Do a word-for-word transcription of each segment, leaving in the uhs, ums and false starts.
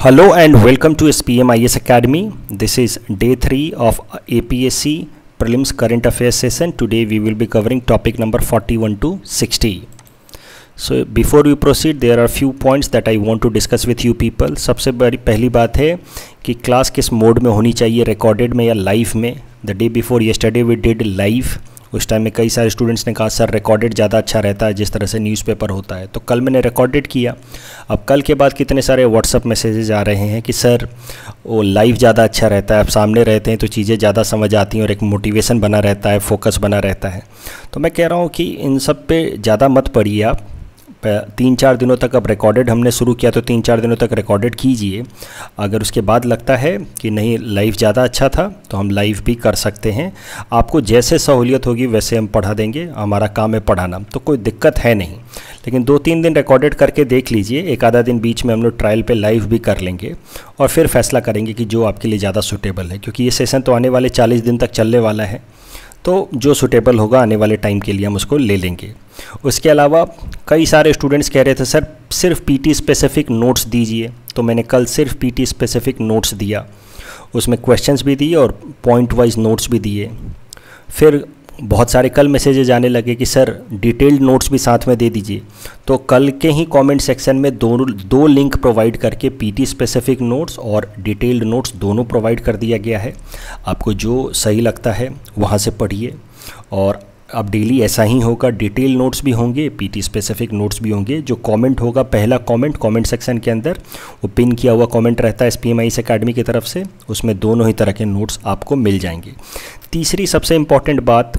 Hello and welcome to S P M I A S Academy. This is day three of A P S C Prelims Current Affairs session. Today we will be covering topic number forty-one to sixty. So before we proceed, there are few points that I want to discuss with you people. सबसे बड़ी पहली बात है कि class किस mode में होनी चाहिए, रिकॉर्डेड में या लाइव में. The day before yesterday we did live. उस टाइम में कई सारे स्टूडेंट्स ने कहा सर रिकॉर्डेड ज़्यादा अच्छा रहता है जिस तरह से न्यूज़पेपर होता है, तो कल मैंने रिकॉर्डेड किया. अब कल के बाद कितने सारे व्हाट्सअप मैसेजेस आ रहे हैं कि सर वो लाइव ज़्यादा अच्छा रहता है, आप सामने रहते हैं तो चीज़ें ज़्यादा समझ आती हैं और एक मोटिवेशन बना रहता है, फोकस बना रहता है. तो मैं कह रहा हूँ कि इन सब पे ज़्यादा मत पड़िए आप. तीन चार दिनों तक अब रिकॉर्डेड हमने शुरू किया तो तीन चार दिनों तक रिकॉर्डेड कीजिए. अगर उसके बाद लगता है कि नहीं लाइव ज़्यादा अच्छा था तो हम लाइव भी कर सकते हैं. आपको जैसे सहूलियत होगी वैसे हम पढ़ा देंगे, हमारा काम है पढ़ाना, तो कोई दिक्कत है नहीं. लेकिन दो तीन दिन रिकॉर्डेड करके देख लीजिए, एक आधा दिन बीच में हम लोग ट्रायल पे लाइव भी कर लेंगे और फिर फैसला करेंगे कि जो आपके लिए ज़्यादा सूटेबल है, क्योंकि ये सेशन तो आने वाले चालीस दिन तक चलने वाला है. तो जो सूटेबल होगा आने वाले टाइम के लिए हम उसको ले लेंगे. उसके अलावा कई सारे स्टूडेंट्स कह रहे थे सर सिर्फ पीटी स्पेसिफिक नोट्स दीजिए, तो मैंने कल सिर्फ पीटी स्पेसिफिक नोट्स दिया. उसमें क्वेश्चंस भी दिए और पॉइंट वाइज नोट्स भी दिए. फिर बहुत सारे कल मैसेजेज आने लगे कि सर डिटेल्ड नोट्स भी साथ में दे dीजिए. तो कल के ही कमेंट सेक्शन में दो दो लिंक प्रोवाइड करके पीटी स्पेसिफिक नोट्स और डिटेल्ड नोट्स दोनों प्रोवाइड कर दिया गया है. आपको जो सही लगता है वहाँ से पढ़िए. और अब डेली ऐसा ही होगा, डिटेल नोट्स भी होंगे, पीटी स्पेसिफिक नोट्स भी होंगे. जो कमेंट होगा, पहला कमेंट कमेंट सेक्शन के अंदर वो पिन किया हुआ कमेंट रहता है S P M I S academy की तरफ से, उसमें दोनों ही तरह के नोट्स आपको मिल जाएंगे. तीसरी सबसे इम्पॉर्टेंट बात,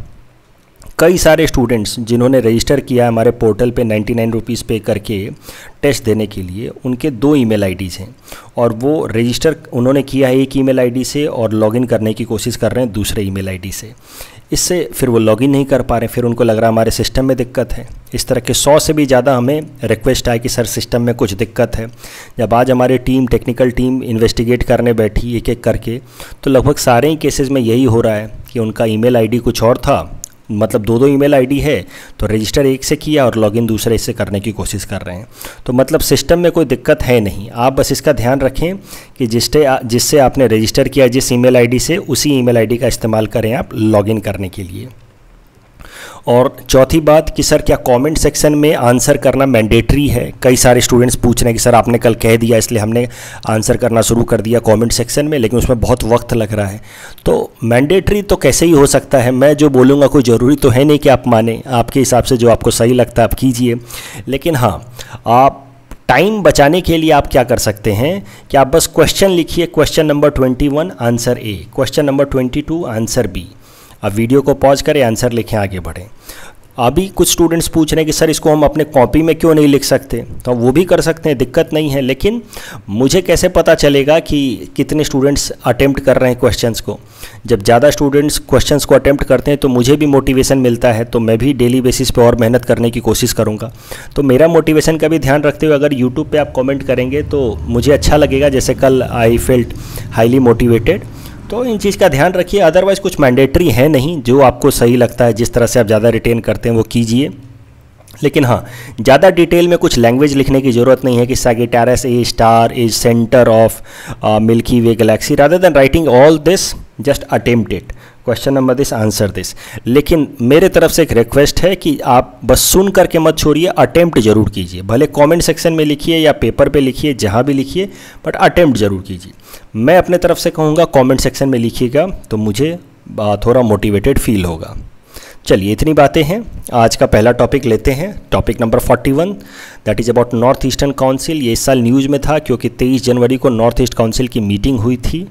कई सारे स्टूडेंट्स जिन्होंने रजिस्टर किया है हमारे पोर्टल पे नाइन्टी नाइन रुपीज़ पे करके टेस्ट देने के लिए, उनके दो ईमेल आईडीज़ हैं और वो रजिस्टर उन्होंने किया है एक ईमेल आईडी से और लॉगिन करने की कोशिश कर रहे हैं दूसरे ईमेल आईडी से. इससे फिर वो लॉगिन नहीं कर पा रहे, फिर उनको लग रहा है हमारे सिस्टम में दिक्कत है. इस तरह के सौ से भी ज़्यादा हमें रिक्वेस्ट आए कि सर सिस्टम में कुछ दिक्कत है. जब आज हमारी टीम टेक्निकल टीम इन्वेस्टिगेट करने बैठी एक एक करके, तो लगभग सारे ही केसेस में यही हो रहा है कि उनका ईमेल आईडी कुछ और था, मतलब दो दो ईमेल आईडी है तो रजिस्टर एक से किया और लॉगिन दूसरे से करने की कोशिश कर रहे हैं. तो मतलब सिस्टम में कोई दिक्कत है नहीं. आप बस इसका ध्यान रखें कि जिससे जिससे आपने रजिस्टर किया जिस ईमेल आईडी से, उसी ईमेल आईडी का इस्तेमाल करें आप लॉगिन करने के लिए. और चौथी बात कि सर क्या कमेंट सेक्शन में आंसर करना मैंडेटरी है. कई सारे स्टूडेंट्स पूछ रहे हैं कि सर आपने कल कह दिया इसलिए हमने आंसर करना शुरू कर दिया कमेंट सेक्शन में, लेकिन उसमें बहुत वक्त लग रहा है. तो मैंडेटरी तो कैसे ही हो सकता है, मैं जो बोलूँगा कोई ज़रूरी तो है नहीं कि आप माने, आपके हिसाब से जो आपको सही लगता है आप कीजिए. लेकिन हाँ, आप टाइम बचाने के लिए आप क्या कर सकते हैं कि आप बस क्वेश्चन लिखिए, question number twenty one answer A, question number twenty two answer B. अब वीडियो को पॉज करें, आंसर लिखें, आगे बढ़ें. अभी कुछ स्टूडेंट्स पूछ रहे हैं कि सर इसको हम अपने कॉपी में क्यों नहीं लिख सकते, तो वो भी कर सकते हैं, दिक्कत नहीं है. लेकिन मुझे कैसे पता चलेगा कि कितने स्टूडेंट्स अटेम्प्ट कर रहे हैं क्वेश्चंस को. जब ज़्यादा स्टूडेंट्स क्वेश्चंस को अटेम्प्ट करते हैं तो मुझे भी मोटिवेशन मिलता है, तो मैं भी डेली बेसिस पे और मेहनत करने की कोशिश करूँगा. तो मेरा मोटिवेशन का भी ध्यान रखते हुए अगर यूट्यूब पर आप कॉमेंट करेंगे तो मुझे अच्छा लगेगा. जैसे कल आई फेल्ट हाईली मोटिवेटेड. तो इन चीज़ का ध्यान रखिए. अदरवाइज़ कुछ मैंडेटरी है नहीं, जो आपको सही लगता है जिस तरह से आप ज़्यादा रिटेन करते हैं वो कीजिए. लेकिन हाँ, ज़्यादा डिटेल में कुछ लैंग्वेज लिखने की ज़रूरत नहीं है कि Sagittarius A star is centre of Milky Way galaxy. Rather than writing all this, just attempt it, question number this, answer this. लेकिन मेरे तरफ से एक रिक्वेस्ट है कि आप बस सुन करके मत छोड़िए, अटेम्प्ट जरूर कीजिए. भले कमेंट सेक्शन में लिखिए या पेपर पे लिखिए, जहाँ भी लिखिए, बट अटेम्प्ट जरूर कीजिए. मैं अपने तरफ से कहूँगा कमेंट सेक्शन में लिखिएगा तो मुझे थोड़ा मोटिवेटेड फील होगा. चलिए इतनी बातें हैं. आज का पहला टॉपिक लेते हैं, topic number forty one, that is about North Eastern Council. ये इस साल न्यूज़ में था क्योंकि तेईस जनवरी को नॉर्थ ईस्ट काउंसिल की मीटिंग हुई थी.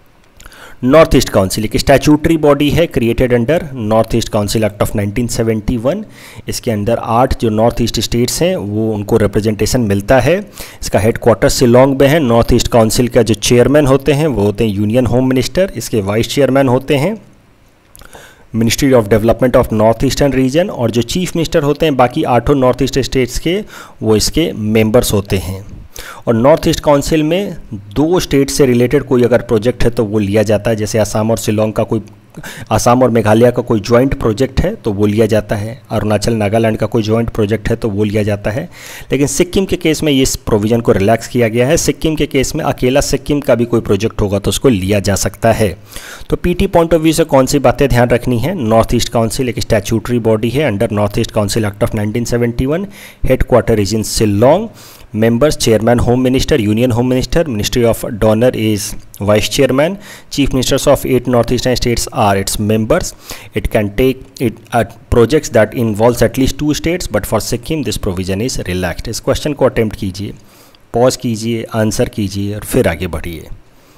नॉर्थ ईस्ट काउंसिल एक स्टैट्यूटरी बॉडी है created under North East Council Act of nineteen seventy one. इसके अंदर आठ जो नॉर्थ ईस्ट स्टेट्स हैं वो उनको रिप्रेजेंटेशन मिलता है. इसका हेडक्वार्टर शिलोंग में है. नॉर्थ ईस्ट काउंसिल का जो चेयरमैन होते हैं वो होते हैं यूनियन होम मिनिस्टर. इसके वाइस चेयरमैन होते हैं Ministry of Development of North Eastern Region, और जो चीफ मिनिस्टर होते हैं बाकी आठों नॉर्थ ईस्ट स्टेट्स के, वो इसके मेंबर्स होते हैं. और नॉर्थ ईस्ट काउंसिल में दो स्टेट से रिलेटेड कोई अगर प्रोजेक्ट है तो वो लिया जाता है. जैसे असम और शिलोंग का कोई असम और मेघालय का कोई जॉइंट प्रोजेक्ट है तो वो लिया जाता है, अरुणाचल नागालैंड का कोई जॉइंट प्रोजेक्ट है तो वो लिया जाता है। लेकिन सिक्किम के केस में इस प्रोविज़न को रिलैक्स किया गया है। सिक्किम के केस में अकेला सिक्किम का भी कोई प्रोजेक्ट होगा तो उसको लिया जा सकता है। तो पीटी पॉइंट ऑफ व्यू से कौन सी बातें ध्यान रखनी है? नॉर्थ ईस्ट काउंसिल एक स्टैट्यूटरी बॉडी है under North East Council Act of nineteen seventy one. Headquarter is in Shillong. Members chairman home minister, union home minister, ministry of donor is vice chairman. Chief ministers of eight northeastern states are its members. It can take it at projects that involves at least two states, but for Sikkim this provision is relaxed. इस question को attempt कीजिए, pause कीजिए, answer कीजिए और फिर आगे बढ़िए।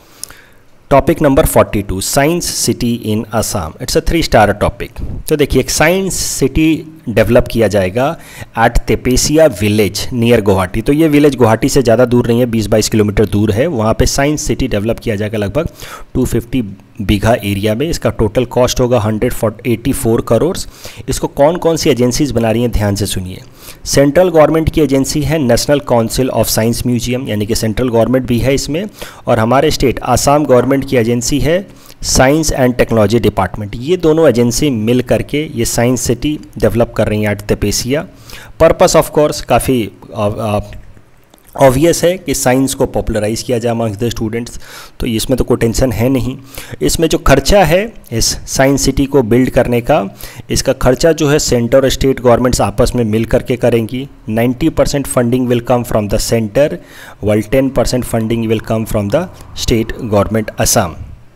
Topic number forty two, science city in Assam. It's a three star topic. तो देखिए, एक साइंस सिटी डेवलप किया जाएगा at Tepesia village near Guwahati. तो ये विलेज गुवाहाटी से ज़्यादा दूर नहीं है, बीस बाईस किलोमीटर दूर है। वहाँ पे साइंस सिटी डेवलप किया जाएगा लगभग दो सौ पचास बीघा एरिया में। इसका टोटल कॉस्ट होगा एक सौ चौरासी करोड़। इसको कौन कौन सी एजेंसीज बना रही हैं, ध्यान से सुनिए। सेंट्रल गवर्नमेंट की एजेंसी है National Council of Science Museum, यानी कि सेंट्रल गवर्नमेंट भी है इसमें। और हमारे स्टेट आसाम गवर्नमेंट की एजेंसी है साइंस एंड टेक्नोलॉजी डिपार्टमेंट। ये दोनों एजेंसी मिल करके ये साइंस सिटी डेवलप कर रही हैं at Tepesia. Purpose of course काफ़ी ऑब्वियस है कि साइंस को पॉपुलराइज किया जाए अमंग्स द स्टूडेंट्स, तो इसमें तो कोई टेंशन है नहीं। इसमें जो खर्चा है इस साइंस सिटी को बिल्ड करने का, इसका खर्चा जो है सेंटर और स्टेट गवर्नमेंट्स आपस में मिल करके करेंगी। नब्बे percent funding will come from the centre, while ten percent funding will come from the state government Assam.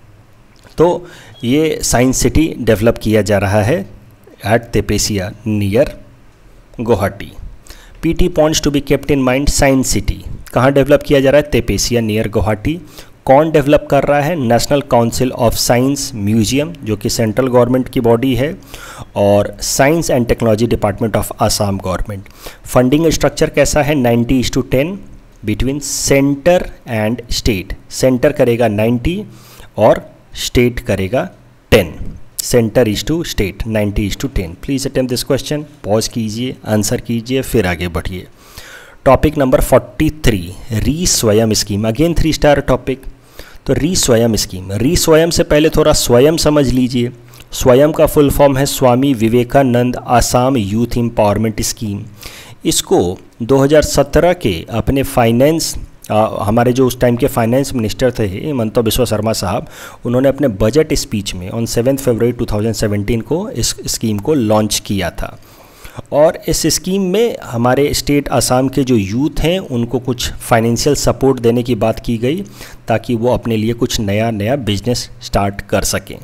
तो ये साइंस सिटी डेवलप किया जा रहा है at Tepesia near Guwahati. PT points to be kept in mind, science city कहाँ develop किया जा रहा है? तेपेसिया नियर गुवाहाटी। कौन डेवलप कर रहा है? National Council of Science Museum, जो कि सेंट्रल गवर्नमेंट की बॉडी है, और science and technology department of Assam government. Funding structure कैसा है? Ninety is to ten between centre and state. Centre करेगा नाइन्टी और स्टेट करेगा ten. Centre is to state, ninety is to ten. Please attempt this question, pause कीजिए, answer कीजिए, फिर आगे बढ़िए। Topic number forty three, re Swayam scheme. Again three star topic. तो re Swayam scheme, री स्वयं से पहले थोड़ा स्वयं समझ लीजिए। स्वयं का फुल फॉर्म है Swami Vivekananda Assam youth empowerment scheme. इसको दो हज़ार सत्रह के अपने फाइनेंस आ, हमारे जो उस टाइम के फाइनेंस मिनिस्टर थे हिमंता बिस्वा शर्मा साहब, उन्होंने अपने बजट स्पीच में on seventh February two thousand seventeen को इस स्कीम को लॉन्च किया था। और इस स्कीम में हमारे स्टेट आसाम के जो यूथ हैं उनको कुछ फाइनेंशियल सपोर्ट देने की बात की गई, ताकि वो अपने लिए कुछ नया नया बिजनेस स्टार्ट कर सकें।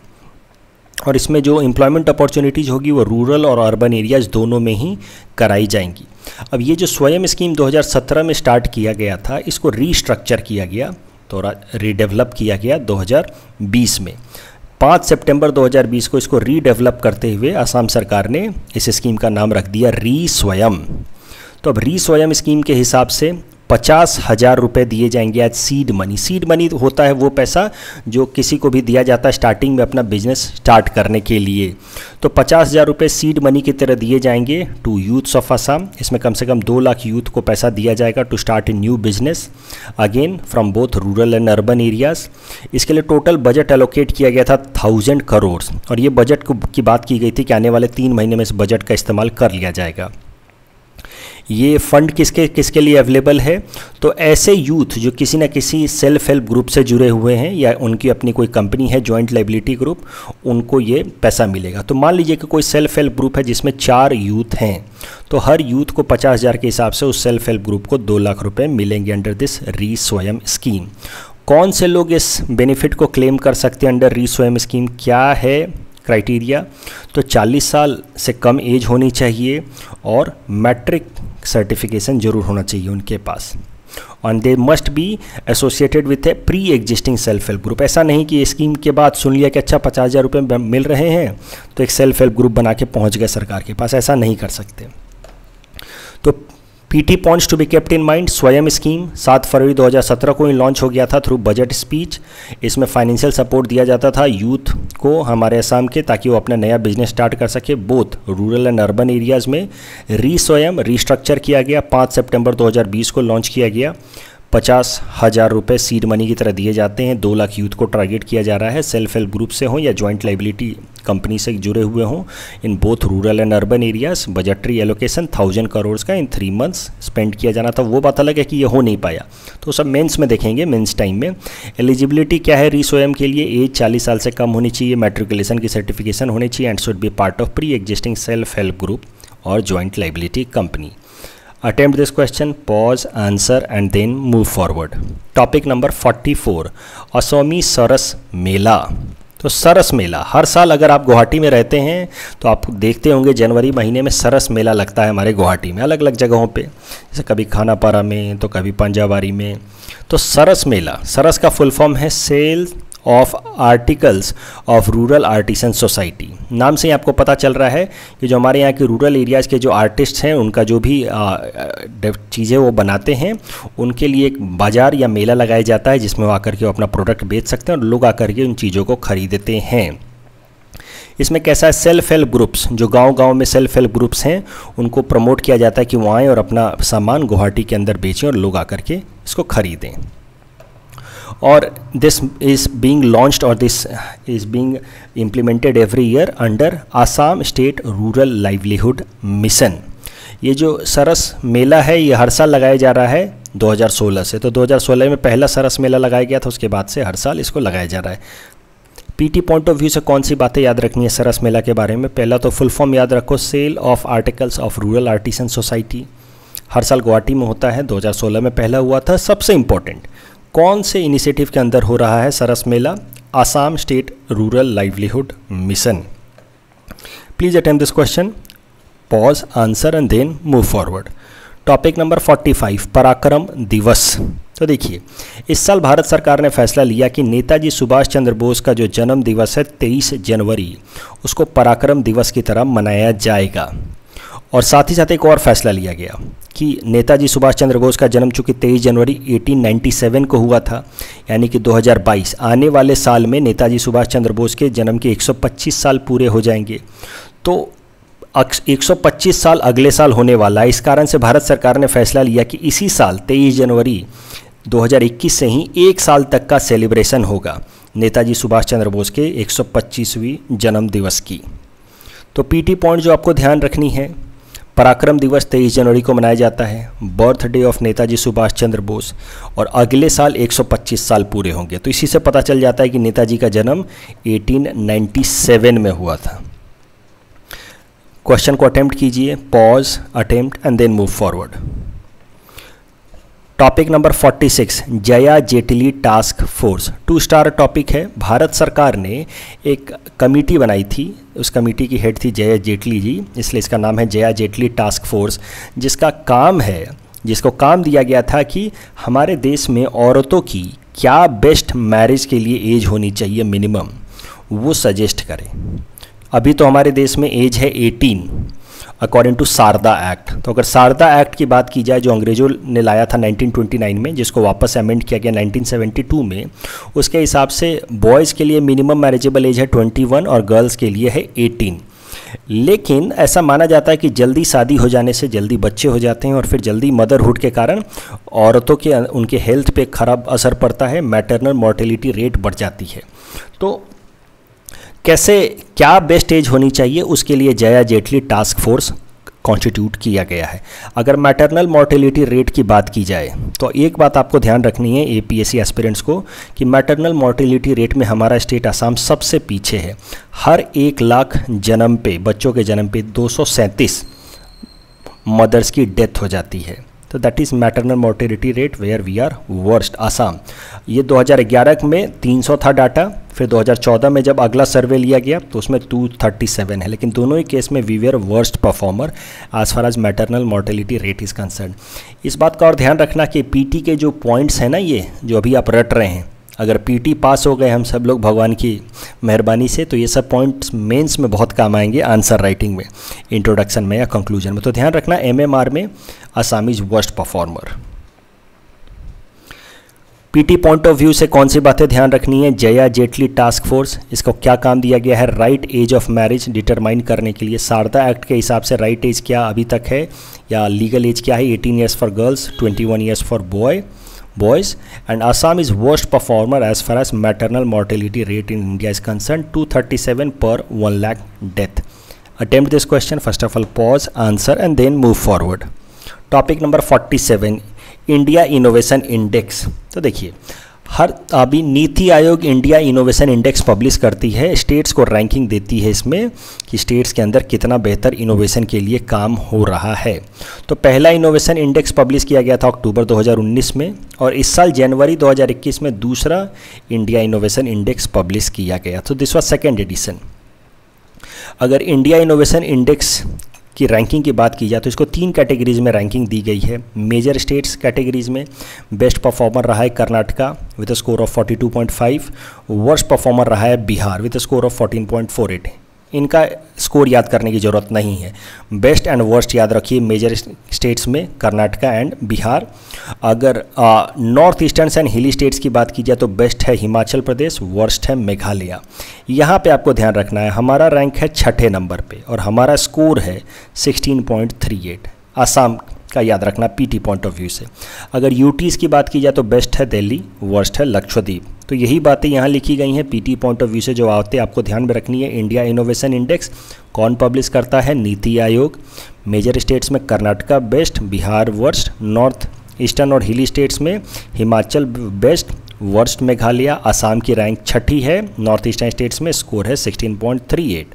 और इसमें जो एम्प्लॉयमेंट अपॉर्चुनिटीज़ होगी वो रूरल और अर्बन एरियाज़ दोनों में ही कराई जाएंगी। अब ये जो स्वयं स्कीम दो हज़ार सत्रह में स्टार्ट किया गया था, इसको रीस्ट्रक्चर किया गया, तो रीडेवलप किया गया दो हज़ार बीस में। पाँच सितंबर दो हज़ार बीस को इसको रीडेवलप करते हुए असम सरकार ने इस स्कीम का नाम रख दिया री स्वयं। तो अब री स्वयं स्कीम के हिसाब से पचास हज़ार रुपये दिए जाएंगे as seed money. Seed money होता है वो पैसा जो किसी को भी दिया जाता है स्टार्टिंग में अपना बिजनेस स्टार्ट करने के लिए। तो पचास हज़ार रुपये सीड मनी की तरह दिए जाएंगे टू यूथ्स ऑफ असम। इसमें कम से कम दो लाख यूथ को पैसा दिया जाएगा to start a new business, again from both rural and urban areas. इसके लिए टोटल बजट एलोकेट किया गया था थाउजेंड करोड़, और ये बजट को की बात की गई थी कि आने वाले तीन महीने में इस बजट का इस्तेमाल कर लिया जाएगा। ये फंड किसके किसके लिए अवेलेबल है? तो ऐसे यूथ जो किसी न किसी सेल्फ हेल्प ग्रुप से जुड़े हुए हैं या उनकी अपनी कोई कंपनी है जॉइंट लायबिलिटी ग्रुप, उनको ये पैसा मिलेगा। तो मान लीजिए कि कोई सेल्फ हेल्प ग्रुप है जिसमें चार यूथ हैं, तो हर यूथ को पचास हज़ार के हिसाब से उस सेल्फ हेल्प ग्रुप को दो लाख रुपए मिलेंगे अंडर दिस री स्वयं स्कीम। कौन से लोग इस बेनिफिट को क्लेम कर सकते हैं अंडर री स्वयं स्कीम? क्या है क्राइटेरिया? तो चालीस साल से कम एज होनी चाहिए और मैट्रिक सर्टिफिकेशन जरूर होना चाहिए उनके पास, और they must be associated with a pre existing self help group. ऐसा नहीं कि स्कीम के बाद सुन लिया कि अच्छा पचास हज़ार रुपये मिल रहे हैं तो एक सेल्फ हेल्प ग्रुप बना के पहुंच गए सरकार के पास, ऐसा नहीं कर सकते। तो PT points to be kept in mind, Swayam scheme सात फरवरी दो हज़ार सत्रह को ही लॉन्च हो गया था थ्रू बजट स्पीच। इसमें फाइनेंशियल सपोर्ट दिया जाता था यूथ को हमारे असम के, ताकि वो अपना नया बिजनेस स्टार्ट कर सके both rural and urban areas में। री स्वयं रीस्ट्रक्चर किया गया, पाँच सितंबर दो हज़ार बीस को लॉन्च किया गया। पचास हज़ार रुपये सीड मनी की तरह दिए जाते हैं। दो लाख यूथ को टारगेट किया जा रहा है, सेल्फ हेल्प ग्रुप से हों या जॉइंट लाइबिलिटी कंपनी से जुड़े हुए हों, in both rural and urban areas. Budgetary allocation thousand crore का इन थ्री मंथ्स स्पेंड किया जाना था। वो बात अलग है कि ये हो नहीं पाया, तो सब मेंस में देखेंगे, मेंस टाइम में। एलिजिबिलिटी क्या है रीसोएम के लिए? एज चालीस साल से कम होनी चाहिए, मैट्रिकुलेशन की सर्टिफिकेशन होनी चाहिए and should be part of pre existing self help group और joint liability company. Attempt this question, pause, answer and then move forward. Topic number forty-four, Asomi Saras Mela. तो सरस मेला हर साल अगर आप गुवाहाटी में रहते हैं तो आप देखते होंगे जनवरी महीने में सरस मेला लगता है हमारे गुवाहाटी में अलग अलग जगहों पे, जैसे कभी खानापारा में तो कभी पंजाबारी में। तो सरस मेला, सरस का फुल फॉर्म है sale of articles of rural artisan society. नाम से ही आपको पता चल रहा है कि जो हमारे यहाँ के रूरल एरियाज़ के जो आर्टिस्ट हैं उनका जो भी चीज़ें वो बनाते हैं उनके लिए एक बाज़ार या मेला लगाया जाता है जिसमें वो आकर के वो अपना प्रोडक्ट बेच सकते हैं और लोग आकर के उन चीज़ों को खरीदते हैं। इसमें कैसा है, सेल्फ हेल्प ग्रुप्स, जो गांव-गांव में सेल्फ हेल्प ग्रुप्स हैं उनको प्रमोट किया जाता है कि वो आएँ और अपना सामान गुवाहाटी के अंदर बेचें और लोग आकर के इसको खरीदें। और दिस इज़ बीइंग लॉन्च्ड और this is being implemented every year under Assam state rural livelihood mission. ये जो सरस मेला है ये हर साल लगाया जा रहा है दो हज़ार सोलह से। तो दो हज़ार सोलह में पहला सरस मेला लगाया गया था, उसके बाद से हर साल इसको लगाया जा रहा है। पीटी पॉइंट ऑफ व्यू से कौन सी बातें याद रखनी है सरस मेला के बारे में? पहला तो फुल फॉर्म याद रखो, sale of articles of rural artisan society. हर साल गुवाहाटी में होता है, दो हज़ार सोलह में पहला हुआ था। सबसे इम्पोर्टेंट, कौन से इनिशिएटिव के अंदर हो रहा है Saras Mela? Assam state rural livelihood mission. Please attempt this question, pause, answer and then move forward. Topic number पैंतालीस, पराक्रम दिवस। तो देखिए, इस साल भारत सरकार ने फैसला लिया कि नेताजी सुभाष चंद्र बोस का जो जन्म दिवस है तेईस जनवरी, उसको पराक्रम दिवस की तरह मनाया जाएगा। और साथ ही साथ एक और फैसला लिया गया कि नेताजी सुभाष चंद्र बोस का जन्म चूँकि तेईस जनवरी अठारह सौ सत्तानवे को हुआ था, यानी कि दो हज़ार बाईस आने वाले साल में नेताजी सुभाष चंद्र बोस के जन्म के एक सौ पच्चीस साल पूरे हो जाएंगे। तो एक सौ पच्चीस साल अगले साल होने वाला है। इस कारण से भारत सरकार ने फैसला लिया कि इसी साल तेईस जनवरी दो हज़ार इक्कीस से ही एक साल तक का सेलिब्रेशन होगा नेताजी सुभाष चंद्र बोस के एक सौ पच्चीसवीं जन्म दिवस की। तो पीटी पॉइंट जो आपको ध्यान रखनी है, पराक्रम दिवस तेईस जनवरी को मनाया जाता है, बर्थडे ऑफ नेताजी सुभाष चंद्र बोस, और अगले साल एक सौ पच्चीस साल पूरे होंगे। तो इसी से पता चल जाता है कि नेताजी का जन्म अठारह सौ सत्तानवे में हुआ था। क्वेश्चन को अटेम्प्ट कीजिए, pause, attempt and then move forward. Topic number छियालीस, Jaya Jaitly task force. Two star topic है। भारत सरकार ने एक कमेटी बनाई थी, उस कमेटी की हेड थी जया जेटली जी, इसलिए इसका नाम है जया जेटली टास्क फोर्स, जिसका काम है, जिसको काम दिया गया था कि हमारे देश में औरतों की क्या बेस्ट मैरिज के लिए एज होनी चाहिए मिनिमम, वो सजेस्ट करें। अभी तो हमारे देश में एज है अठारह अकॉर्डिंग टू शारदा एक्ट। तो अगर शारदा एक्ट की बात की जाए जो अंग्रेजों ने लाया था उन्नीस सौ उनतीस में, जिसको वापस अमेंड किया गया उन्नीस सौ बहत्तर में, उसके हिसाब से बॉयज़ के लिए मिनिमम मैरिजेबल एज है इक्कीस और गर्ल्स के लिए है अठारह। लेकिन ऐसा माना जाता है कि जल्दी शादी हो जाने से जल्दी बच्चे हो जाते हैं और फिर जल्दी मदरहुड के कारण औरतों के उनके हेल्थ पे खराब असर पड़ता है, मैटरनल मॉर्टेलिटी रेट बढ़ जाती है। तो कैसे, क्या बेस्ट एज होनी चाहिए, उसके लिए Jaya Jaitly task force constitute किया गया है। अगर मैटरनल मॉर्टेलिटी रेट की बात की जाए तो एक बात आपको ध्यान रखनी है एपीएससी एस्पिरेंट्स को कि मैटरनल मॉर्टेलिटी रेट में हमारा स्टेट आसाम सबसे पीछे है। हर एक लाख जन्म पे, बच्चों के जन्म पे दो सौ सैंतीस मदर्स की डेथ हो जाती है। तो that is maternal mortality rate where we are worst Assam. ये दो हज़ार ग्यारह में तीन सौ था डाटा, फिर दो हज़ार चौदह में जब अगला सर्वे लिया गया तो उसमें दो सौ सैंतीस है, लेकिन दोनों ही केस में we we are worst performer as far as maternal mortality rate is concern. इस बात का और ध्यान रखना कि पीटी के जो पॉइंट्स हैं ना, ये जो अभी आप रट रहे हैं, अगर पीटी पास हो गए हम सब लोग भगवान की मेहरबानी से, तो ये सब पॉइंट्स मेंस में बहुत काम आएंगे, आंसर राइटिंग में, इंट्रोडक्शन में या कंक्लूजन में। तो ध्यान रखना एमएमआर में Assam is worst performer. PT point of view से कौन सी बातें ध्यान रखनी है? जया जेटली टास्क फोर्स, इसको क्या काम दिया गया है? Right age of marriage determine करने के लिए। शारदा एक्ट के हिसाब से राइट एज क्या अभी तक है या लीगल एज क्या है? अठारह ईयर्स फॉर गर्ल्स, इक्कीस years for boy. boys, and Assam is worst performer as far as maternal mortality rate in India is concerned, two thirty-seven per one lakh death. Attempt this question. First of all, pause, answer, and then move forward. Topic number forty-seven, India innovation index. तो देखिए, हर अभी NITI Aayog India innovation index publish करती है, states को ranking देती है इसमें कि स्टेट्स के अंदर कितना बेहतर इनोवेशन के लिए काम हो रहा है. तो पहला इनोवेशन इंडेक्स पब्लिश किया गया था अक्टूबर दो हज़ार उन्नीस में, और इस साल जनवरी दो हज़ार इक्कीस में दूसरा इंडिया इनोवेशन इंडेक्स पब्लिश किया गया. तो दिस वाज सेकेंड एडिशन. अगर इंडिया इनोवेशन इंडेक्स की रैंकिंग की बात की जाए तो इसको तीन कैटेगरीज में रैंकिंग दी गई है. मेजर स्टेट्स कैटेगरीज में बेस्ट परफॉर्मर रहा है Karnataka with a score of forty two point five. Worst performer रहा है Bihar with a score of fourteen point four eight. इनका स्कोर याद करने की ज़रूरत नहीं है. बेस्ट एंड वर्स्ट याद रखिए. मेजर स्टेट्स में कर्नाटका एंड बिहार. अगर north eastern and hilly states की बात की जाए तो बेस्ट है हिमाचल प्रदेश, वर्स्ट है मेघालय. यहाँ पे आपको ध्यान रखना है, हमारा रैंक है छठे नंबर पे और हमारा स्कोर है sixteen point three eight. Assam का याद रखना पीटी पॉइंट ऑफ व्यू से. अगर यूटीज़ की बात की जाए तो बेस्ट है दिल्ली, वर्स्ट है लक्षद्वीप. तो यही बातें यहाँ लिखी गई हैं पीटी पॉइंट ऑफ व्यू से जो आते आपको ध्यान में रखनी है. इंडिया इनोवेशन इंडेक्स कौन पब्लिश करता है? नीति आयोग. मेजर स्टेट्स में Karnataka best, Bihar worst. North eastern और हिली स्टेट्स में हिमाचल बेस्ट, वर्स्ट मेघालय. आसाम की रैंक छठी है. नॉर्थ ईस्टर्न स्टेट्स में स्कोर है सिक्सटीन पॉइंट थ्री एट.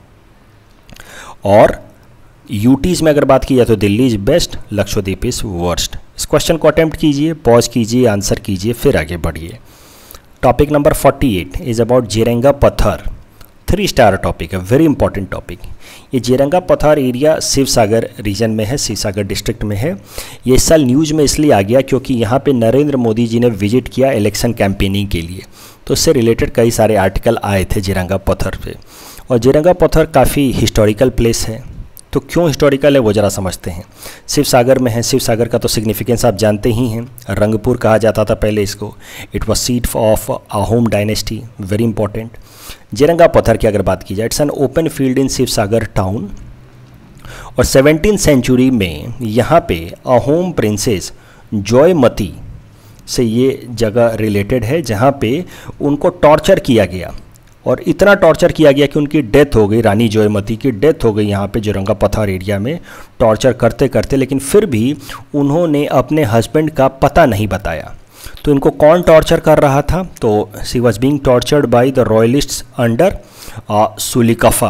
और यूटीज़ में अगर बात की जाए तो Delhi is best, Lakshadweep is worst. इस क्वेश्चन को अटेम्प्ट कीजिए, पॉज कीजिए, आंसर कीजिए, फिर आगे बढ़िए. Topic number forty eight is about Jerenga Pathar. Three star topic है, वेरी इंपॉर्टेंट टॉपिक. ये जेरंगा पत्थर एरिया शिव सागर रीजन में है, शिव सागर डिस्ट्रिक्ट में है. ये इस साल न्यूज़ में इसलिए आ गया क्योंकि यहाँ पे नरेंद्र मोदी जी ने विजिट किया इलेक्शन कैंपेनिंग के लिए, तो उससे रिलेटेड कई सारे आर्टिकल आए थे जेरंगा पत्थर पे. और जेरंगा पत्थर काफ़ी हिस्टोरिकल प्लेस है. तो क्यों हिस्टोरिकल है वो ज़रा समझते हैं. शिव सागर में है. शिव सागर का तो सिग्निफिकेंस आप जानते ही हैं. रंगपुर कहा जाता था पहले इसको. It was seat of Ahom dynasty, very important. Jerenga Pathar की अगर बात की जाए, it's an open field in Sivasagar town. और सेवनटीन सेंचुरी में यहाँ पे अहोम प्रिंसेस जॉयमती से ये जगह रिलेटेड है जहाँ पे उनको टॉर्चर किया गया, और इतना टॉर्चर किया गया कि उनकी डेथ हो गई. रानी जॉयमती की डेथ हो गई यहाँ पे जेरंगा पत्थर एरिया में टॉर्चर करते करते. लेकिन फिर भी उन्होंने अपने हस्बैंड का पता नहीं बताया. तो इनको कौन टॉर्चर कर रहा था? तो she was being tortured by the royalists under Sulikphaa.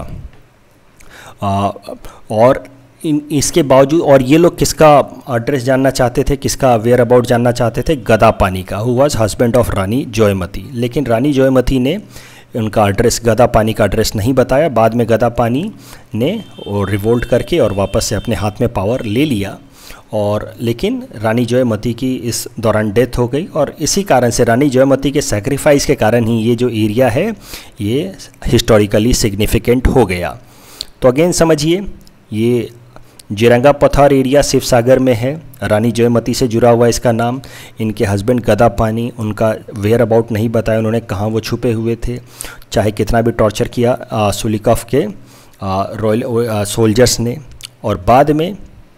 और इन इसके बावजूद, और ये लोग किसका एड्रेस जानना चाहते थे, किसका वेयर अबाउट जानना चाहते थे? गदा पानी का, who was husband of Rani Joymati. लेकिन रानी जॉयमती ने उनका एड्रेस, गदा पानी का एड्रेस नहीं बताया. बाद में गदा पानी ने रिवोल्ट करके और वापस से अपने हाथ में पावर ले लिया. और लेकिन रानी जॉयमती की इस दौरान डेथ हो गई, और इसी कारण से रानी जॉयमती के सैक्रिफाइस के कारण ही ये जो एरिया है ये हिस्टोरिकली सिग्निफिकेंट हो गया. तो अगेन समझिए, ये जेरंगा पत्थर एरिया शिव सागर में है. रानी जॉयमती से जुड़ा हुआ इसका नाम. इनके हस्बैंड गदा पानी, उनका वेयर अबाउट नहीं बताया उन्होंने, कहाँ वो छुपे हुए थे. चाहे कितना भी टॉर्चर किया सुलिकफ के रॉयल सोल्जर्स ने. और बाद में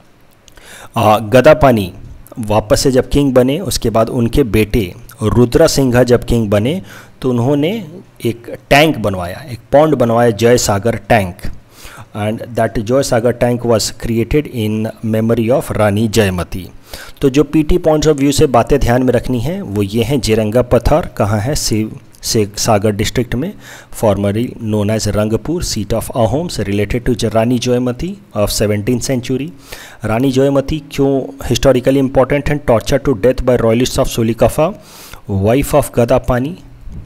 आ, गदा पानी वापस से जब किंग बने, उसके बाद उनके बेटे रुद्र सिंघा जब किंग बने तो उन्होंने एक टैंक बनवाया, एक पॉन्ड बनवाया, जय सागर tank. And that Joysagar tank was created in memory of Rani Joymati. तो जो पीटी पॉइंट्स ऑफ व्यू से बातें ध्यान में रखनी है वो ये हैं. जेरंगा पत्थर कहाँ है? शिव से सागर डिस्ट्रिक्ट में, formerly known as Rangpur, seat of Ahoms, related to Rani Joymati of seventeen century. रानी जॉयमती क्यों हिस्टोरिकली इंपॉर्टेंट है? Torture to death by royalist of Sulikphaa, wife of Gadapani.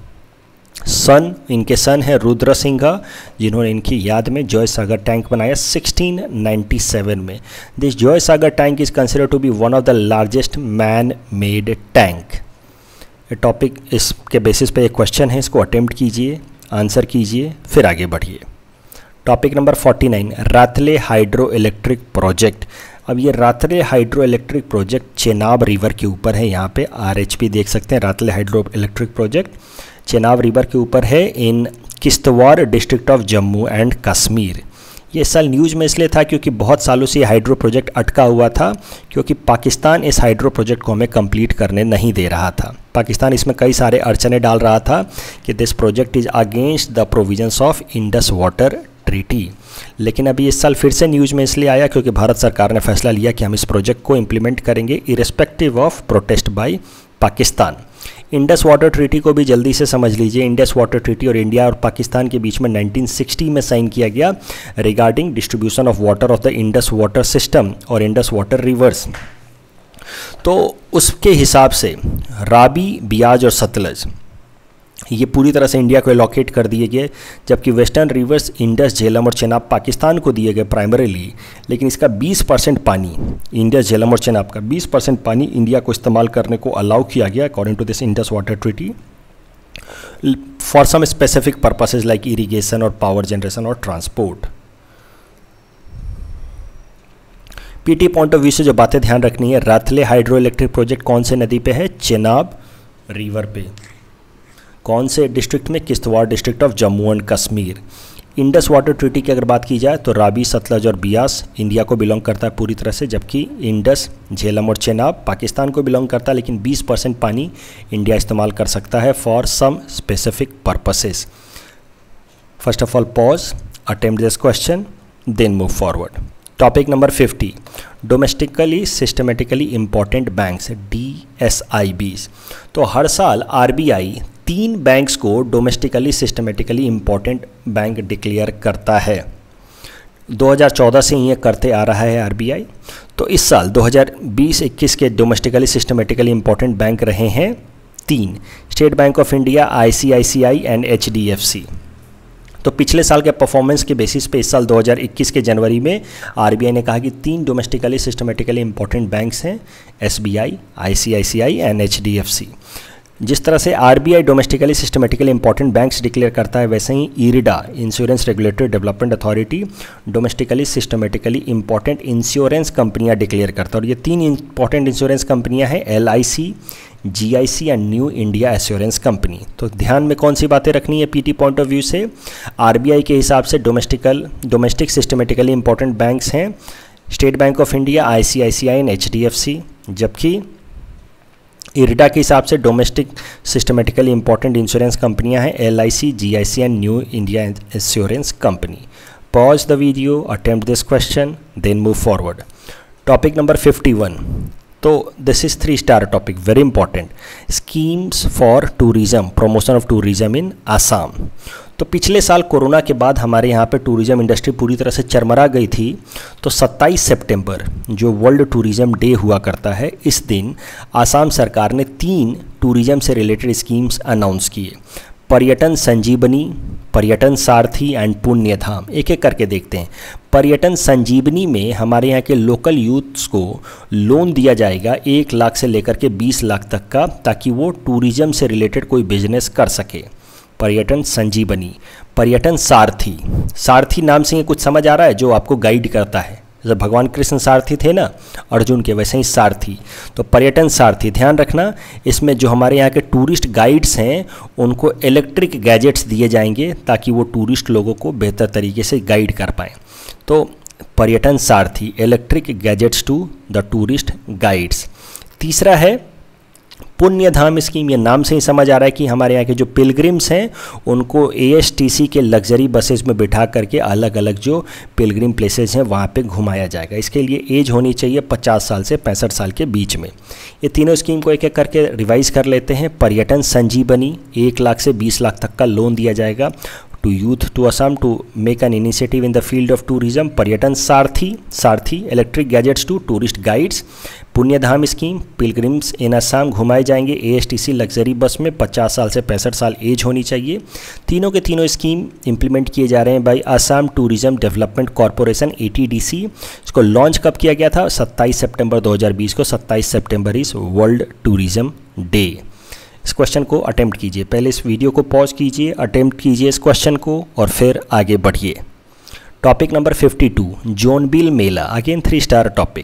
सन, इनके सन है रुद्र सिंघा, जिन्होंने इनकी याद में जॉय सागर टैंक बनाया सिक्सटीन नाइंटी सेवन में. This Joysagar tank is considered to be one of the largest man made tank. Topic इसके बेसिस पे एक क्वेश्चन है, इसको अटेम्प्ट कीजिए, आंसर कीजिए, फिर आगे बढ़िए. Topic number forty nine, Ratle hydro electric project. अब ये Ratle hydro electric project Chenab river के ऊपर है. यहाँ पे आरएचपी देख सकते हैं, Ratle hydro electric project Chenab river के ऊपर है in Kishtwar district of Jammu and Kashmir. ये साल न्यूज़ में इसलिए था क्योंकि बहुत सालों से हाइड्रो प्रोजेक्ट अटका हुआ था, क्योंकि पाकिस्तान इस हाइड्रो प्रोजेक्ट को हमें कंप्लीट करने नहीं दे रहा था। पाकिस्तान इसमें कई सारे अड़चने डाल रहा था कि this project is against the provisions of Indus water treaty. लेकिन अभी इस साल फिर से न्यूज़ में इसलिए आया क्योंकि भारत सरकार ने फैसला लिया कि हम इस प्रोजेक्ट को इम्प्लीमेंट करेंगे irrespective of protest by Pakistan. Indus water treaty को भी जल्दी से समझ लीजिए। इंडस वाटर ट्रीटी और इंडिया और पाकिस्तान के बीच में नाइनटीन सिक्सटी में साइन किया गया regarding distribution of water of the Indus water system और इंडस वाटर रिवर्स। तो उसके हिसाब से रावी, बियाज और सतलज ये पूरी तरह से इंडिया को एलोकेट कर दिए गए, जबकि वेस्टर्न रिवर्स इंडस, झेलम और चेनाब पाकिस्तान को दिए गए प्राइमरीली। लेकिन इसका बीस परसेंट पानी, इंडस, झेलम और चेनाब का बीस परसेंट पानी इंडिया को इस्तेमाल करने को अलाउ किया गया according to this Indus water treaty for some specific purposes like irrigation और पावर जनरेशन और transport. PT point of view से जो बातें ध्यान रखनी है, रतले हाइड्रो इलेक्ट्रिक प्रोजेक्ट कौन से नदी पे है? चेनाब रिवर पे। कौन से डिस्ट्रिक्ट में? Kishtwar district of Jammu and Kashmir. Indus water treaty की अगर बात की जाए तो रावी, सतलज और बियास इंडिया को बिलोंग करता है पूरी तरह से, जबकि इंडस, झेलम और चेनाब पाकिस्तान को बिलोंग करता है। लेकिन बीस परसेंट पानी इंडिया इस्तेमाल कर सकता है for some specific purposes. First of all pause, attempt this question, then move forward. Topic number fifty, domestically systematically important banks, D S I Bs. तो हर साल आर बी आई तीन बैंक्स को domestically systematically important bank declare करता है। दो हज़ार चौदह से ये करते आ रहा है आर बी आई। तो इस साल दो हज़ार बीस इक्कीस के डोमेस्टिकली सिस्टमेटिकली इम्पॉर्टेंट बैंक रहे हैं तीन, State Bank of India, I C I C I and H D F C. तो पिछले साल के परफॉर्मेंस के बेसिस पे इस साल दो हज़ार इक्कीस के जनवरी में आर बी आई ने कहा कि तीन डोमेस्टिकली सिस्टमेटिकली इम्पॉर्टेंट बैंक्स हैं, S B I, I C I C I and H D F C. जिस तरह से R B I domestically systematically important banks declare करता है, वैसे ही IRDA, insurance regulatory development authority, domestically systematically important insurance कंपनियां declare करता है। और ये तीन इंपॉर्टेंट इंश्योरेंस कंपनियां हैं, L I C, G I C and New India Assurance Company. तो ध्यान में कौन सी बातें रखनी है पीटी पॉइंट ऑफ व्यू से? आर बी आई के हिसाब से domestical domestic systematically important banks हैं State Bank of India, I C I C I and H D F C, जबकि इरिडा के हिसाब से डोमेस्टिक सिस्टमेटिकली इंपॉर्टेंट इंश्योरेंस कंपनियां हैं, L I C, G I C and New India Assurance Company. Pause the video, attempt this question, then move forward. Topic number fifty one. तो this is three star topic, very important, schemes for tourism, promotion of tourism in Assam. तो पिछले साल corona के बाद हमारे यहाँ पे tourism industry पूरी तरह से चरमरा गई थी। तो सत्ताईस सितंबर जो वर्ल्ड टूरिज्म डे हुआ करता है, इस दिन आसाम सरकार ने तीन टूरिज्म से रिलेटेड स्कीम्स अनाउंस किए, पर्यटन संजीवनी, पर्यटन सारथी एंड पुण्य धाम। एक एक करके देखते हैं। पर्यटन संजीवनी में हमारे यहाँ के लोकल यूथ्स को लोन दिया जाएगा एक लाख से लेकर के बीस लाख तक का, ताकि वो टूरिज्म से रिलेटेड कोई बिजनेस कर सके। पर्यटन संजीवनी। पर्यटन सारथी, सारथी नाम से ये कुछ समझ आ रहा है, जो आपको गाइड करता है। जब भगवान कृष्ण सारथी थे ना अर्जुन के, वैसे ही सारथी। तो पर्यटन सारथी, ध्यान रखना, इसमें जो हमारे यहाँ के टूरिस्ट गाइड्स हैं उनको इलेक्ट्रिक गैजेट्स दिए जाएंगे ताकि वो टूरिस्ट लोगों को बेहतर तरीके से गाइड कर पाएँ। तो Paryatan Sarathi, electric gadgets to the tourist guides. तीसरा है पुण्य धाम स्कीम। ये नाम से ही समझ आ रहा है कि हमारे यहाँ के जो पिलग्रिम्स हैं उनको ए एस टी सी के लग्जरी बसेस में बिठा करके अलग अलग जो पिलग्रिम प्लेसेस हैं वहाँ पे घुमाया जाएगा। इसके लिए एज होनी चाहिए पचास साल से पैंसठ साल के बीच में। ये तीनों स्कीम को एक एक करके रिवाइज कर लेते हैं। पर्यटन संजीवनी, एक लाख से बीस लाख तक का लोन दिया जाएगा to youth to Assam to make an initiative in the field of tourism. Paryatan Sarathi, Sarathi electric gadgets to tourist guides. Punyadham scheme, pilgrims in Assam घुमाए जाएंगे A S T C luxury bus में, पचास साल से पैंसठ साल एज होनी चाहिए। तीनों के तीनों स्कीम इंप्लीमेंट किए जा रहे हैं by Assam tourism development corporation, A T D C. इसको लॉन्च कब किया गया था? सत्ताईस सितंबर दो हज़ार बीस को। सत्ताईस सितंबर इज वर्ल्ड टूरिज्म डे। इस क्वेश्चन को अटेम्प्ट कीजिए। पहले इस वीडियो को पॉज कीजिए, अटेम्प्ट कीजिए इस क्वेश्चन को और फिर आगे बढ़िए। Topic number fifty two, Jonbeel Mela, again three star topic.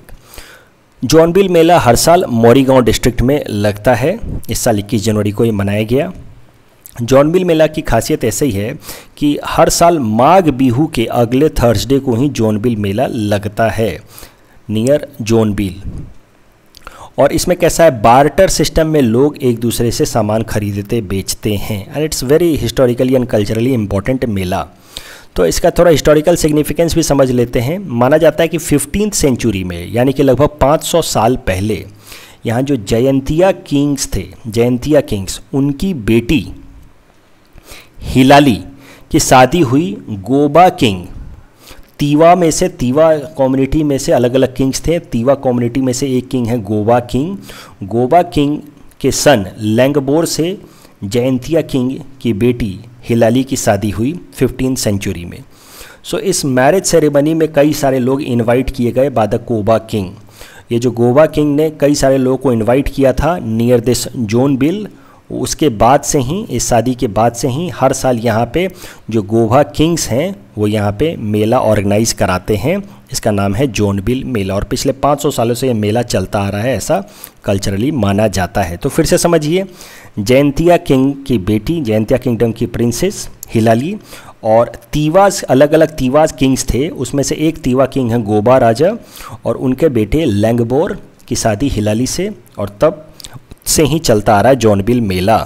Jonbeel Mela हर साल मोरीगांव डिस्ट्रिक्ट में लगता है। इस साल इक्कीस जनवरी को ये मनाया गया। जॉनबिल मेला की खासियत ऐसे ही है कि हर साल माघ बिहू के अगले थर्सडे को ही जॉनबिल मेला लगता है नियर जॉनबिल। और इसमें कैसा है, बार्टर सिस्टम में लोग एक दूसरे से सामान खरीदते बेचते हैं and it's very historically and culturally important मेला। तो इसका थोड़ा हिस्टोरिकल सिग्निफिकेंस भी समझ लेते हैं। माना जाता है कि फिफ्टींथ सेंचुरी में यानी कि लगभग पाँच सौ साल पहले यहाँ जो जयंतिया किंग्स थे, जयंतिया किंग्स, उनकी बेटी हिलाली की शादी हुई गोबा किंग, तीवा में से, तीवा कम्युनिटी में से अलग अलग किंग्स थे, तीवा कम्युनिटी में से एक किंग है गोबा किंग। गोबा किंग के सन लैंगबोर से जयंतिया किंग की बेटी हिलाली की शादी हुई फिफ्टीन सेंचुरी में। सो so, इस मैरिज सेरेमनी में कई सारे लोग इनवाइट किए गए बाय द गोबा किंग। ये जो गोबा किंग ने कई सारे लोगों को इनवाइट किया था नियर दिस जॉनबिल, उसके बाद से ही, इस शादी के बाद से ही हर साल यहाँ पे जो गोवा किंग्स हैं वो यहाँ पे मेला ऑर्गेनाइज कराते हैं। इसका नाम है जॉनबिल मेला और पिछले पाँच सौ सालों से ये मेला चलता आ रहा है, ऐसा कल्चरली माना जाता है। तो फिर से समझिए, जयंतिया किंग की बेटी, जयंतिया किंगडम की प्रिंसेस हिलाली, और तीवास, अलग अलग तीवास किंग्स थे, उसमें से एक तीवा किंग है गोबा राजा और उनके बेटे लैंगबोर की शादी हिलाली से, और तब से ही चलता आ रहा है Jonbeel Mela.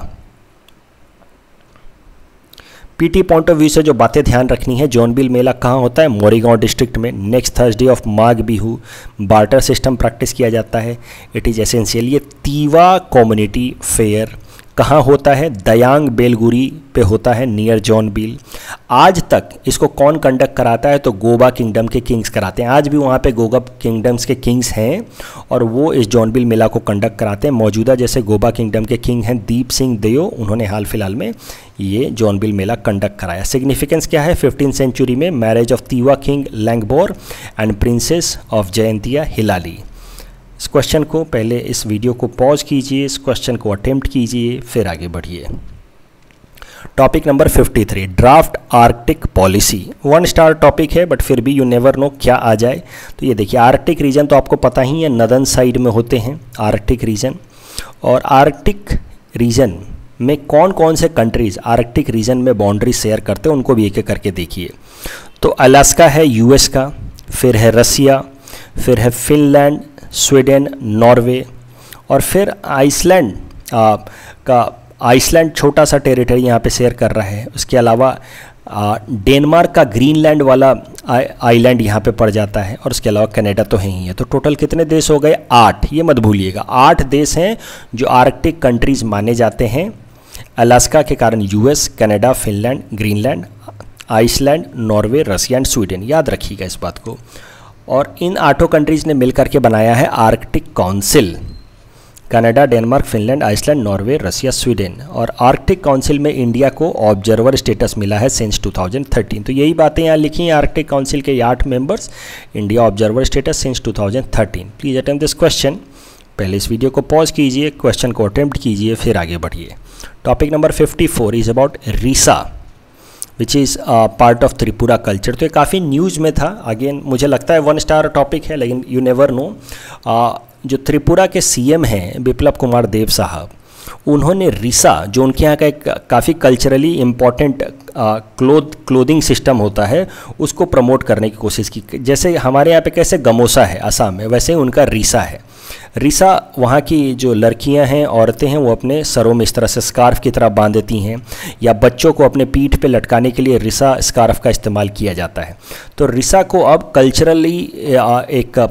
PT point of view से जो बातें ध्यान रखनी है, जॉनबिल मेला कहाँ होता है, मोरीगांव डिस्ट्रिक्ट में। Next Thursday of Magh Bihu barter system practice किया जाता है। It is essentially Tiwa community fair. कहाँ होता है, दयांग बेलगुरी पे होता है नियर जॉनबिल। आज तक इसको कौन कंडक्ट कराता है, तो गोबा किंगडम के किंग्स कराते हैं। आज भी वहाँ पे गोबा किंगडम्स के किंग्स हैं और वो इस जॉनबिल मेला को कंडक्ट कराते हैं। मौजूदा जैसे गोबा किंगडम के किंग हैं दीप सिंह देओ, उन्होंने हाल फिलहाल में ये जॉनबिल मेला कंडक्ट कराया। सिग्निफिकेंस क्या है, फिफ्टीन सेंचुरी में marriage of Tiwa king Langbor and princess of Jaintia Hilali. इस क्वेश्चन को पहले, इस वीडियो को पॉज कीजिए, इस क्वेश्चन को अटेम्प्ट कीजिए, फिर आगे बढ़िए। Topic number fifty three, draft Arctic policy. One star topic है बट फिर भी यू नेवर नो क्या आ जाए। तो ये देखिए, आर्कटिक रीजन तो आपको पता ही है, नदन साइड में होते हैं आर्कटिक रीजन। और आर्कटिक रीजन में कौन कौन से कंट्रीज आर्कटिक रीजन में बाउंड्री शेयर करते हैं, उनको भी एक एक करके देखिए। तो अलास्का है यूएस का, फिर है रसिया, फिर है फिनलैंड, स्वीडन, नॉर्वे, और फिर आइसलैंड का, आइसलैंड छोटा सा टेरिटरी यहाँ पे शेयर कर रहा है। उसके अलावा डेनमार्क का ग्रीनलैंड वाला आइलैंड यहाँ पे पड़ जाता है, और उसके अलावा कनाडा तो है ही है। तो टोटल कितने देश हो गए, आठ। ये मत भूलिएगा, आठ देश हैं जो आर्कटिक कंट्रीज माने जाते हैं। अलास्का के कारण US, Canada, Finland, Greenland, Iceland, Norway, Russia and Sweden, याद रखिएगा इस बात को। और इन आठों कंट्रीज़ ने मिलकर के बनाया है Arctic Council. Canada, Denmark, Finland, Iceland, Norway, Russia, Sweden. और आर्कटिक काउंसिल में इंडिया को ऑब्जर्वर स्टेटस मिला है सिंस टू थाउजेंड थर्टीन। तो यही बातें यहाँ लिखी हैं, आर्कटिक काउंसिल के आठ members, India observer status since two thousand thirteen. Please attempt this question. पहले इस वीडियो को पॉज कीजिए, क्वेश्चन को अटेम्प्ट कीजिए, फिर आगे बढ़िए। Topic number fifty four is about Risa which is part of Tripura culture. तो ये काफ़ी न्यूज़ में था। अगेन मुझे लगता है वन स्टार टॉपिक है, लेकिन यू नेवर नो। जो त्रिपुरा के सीएम हैं बिप्लब कुमार देव साहब, उन्होंने रिसा, जो उनके यहाँ का एक काफ़ी culturally important cloth clothing system होता है, उसको प्रमोट करने की कोशिश की। जैसे हमारे यहाँ पे कैसे गमोसा है असम में, वैसे ही उनका रिसा है। रिसा वहाँ की जो लड़कियाँ हैं, औरतें हैं, वो अपने सरों में इस तरह से स्कार्फ की तरह बांध देती हैं, या बच्चों को अपने पीठ पे लटकाने के लिए रिसा स्कार्फ का इस्तेमाल किया जाता है। तो रिसा को अब कल्चरली एक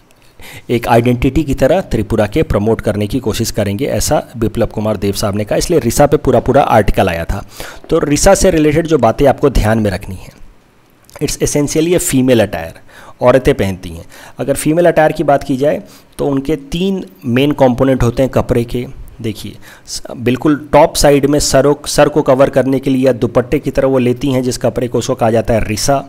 एक आइडेंटिटी की तरह त्रिपुरा के प्रमोट करने की कोशिश करेंगे, ऐसा बिप्लब कुमार देव साहब ने कहा। इसलिए रिसा पे पूरा पूरा आर्टिकल आया था। तो रिसा से रिलेटेड जो बातें आपको ध्यान में रखनी है, it's essentially a female attire, औरतें पहनती हैं। अगर फीमेल अटायर की बात की जाए तो उनके तीन मेन कंपोनेंट होते हैं कपड़े के। देखिए, बिल्कुल टॉप साइड में सरों सर को कवर करने के लिए या दुपट्टे की तरह वो लेती हैं जिस कपड़े को, उसको कहा जाता है रिसा।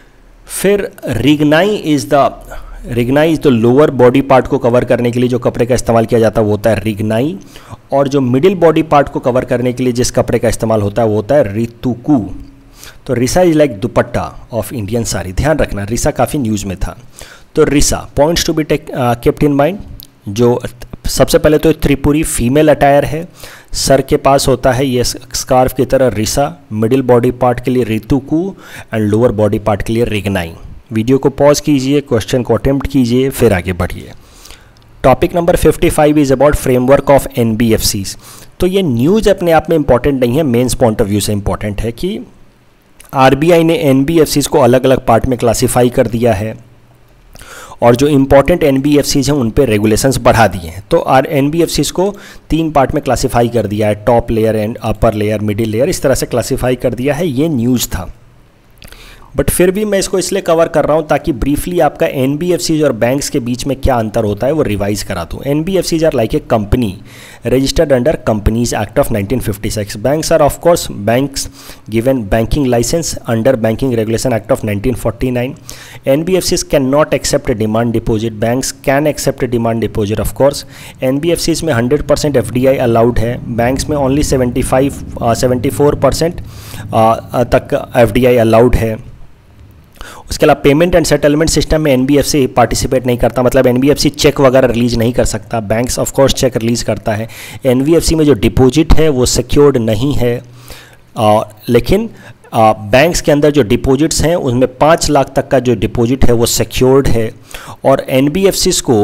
फिर Rignai is the Rignai is the lower body part को कवर करने के लिए जो कपड़े का इस्तेमाल किया जाता है वो होता है रिगनाई। और जो मिडिल बॉडी पार्ट को कवर करने के लिए जिस कपड़े का इस्तेमाल होता है वो होता है रितुकू। तो Risa is like dupatta of Indian sari. ध्यान रखना, रिसा काफ़ी न्यूज़ में था। तो Risa points to be take kept in mind. जो सबसे पहले तो त्रिपुरी फीमेल अटायर है। सर के पास होता है ये स्कार्फ की तरह रिसा, मिडिल बॉडी पार्ट के लिए Rituku and lower body part के लिए रिगनाई। वीडियो को पॉज कीजिए, क्वेश्चन को अटेम्प्ट कीजिए, फिर आगे बढ़िए। Topic number fifty five is about framework of N B F Cs. तो ये न्यूज़ अपने आप में इंपॉर्टेंट नहीं है, मेंस पॉइंट ऑफ व्यू से इंपॉर्टेंट है कि आर बी आई ने एन बी एफ सीज को अलग अलग पार्ट में क्लासीफाई कर दिया है और जो important N B F Cs हैं उन पे रेगुलेशंस बढ़ा दिए हैं। तो R N B F Cs को तीन पार्ट में क्लासीफाई कर दिया है, top layer and upper layer, middle layer, इस तरह से क्लासीफाई कर दिया है। ये न्यूज़ था, बट फिर भी मैं इसको इसलिए कवर कर रहा हूँ ताकि ब्रीफली आपका एन बी एफ सीज और बैंक्स के बीच में क्या अंतर होता है वो रिवाइज करा दूँ। N B F Cs are like a company registered under Companies Act of nineteen fifty-six. Banks are of course banks given banking license under Banking Regulation Act of nineteen forty-nine. N B F Cs cannot accept a demand deposit. Banks can accept a demand deposit of course. N B F Cs में one hundred percent F D I allowed है, banks में only seventy-five, seventy-four percent तक F D I allowed है। उसके अलावा payment and settlement system में NBFC participate नहीं करता, मतलब एनबीएफसी चेक वगैरह रिलीज नहीं कर सकता। Banks of course cheque release करता है। एनबीएफसी में जो डिपॉजिट है वो सिक्योर्ड नहीं है, आ, लेकिन बैंक्स के अंदर जो डिपॉजिट्स हैं उनमें पाँच लाख तक का जो डिपॉजिट है वो सिक्योर्ड है। और एनबीएफसीज को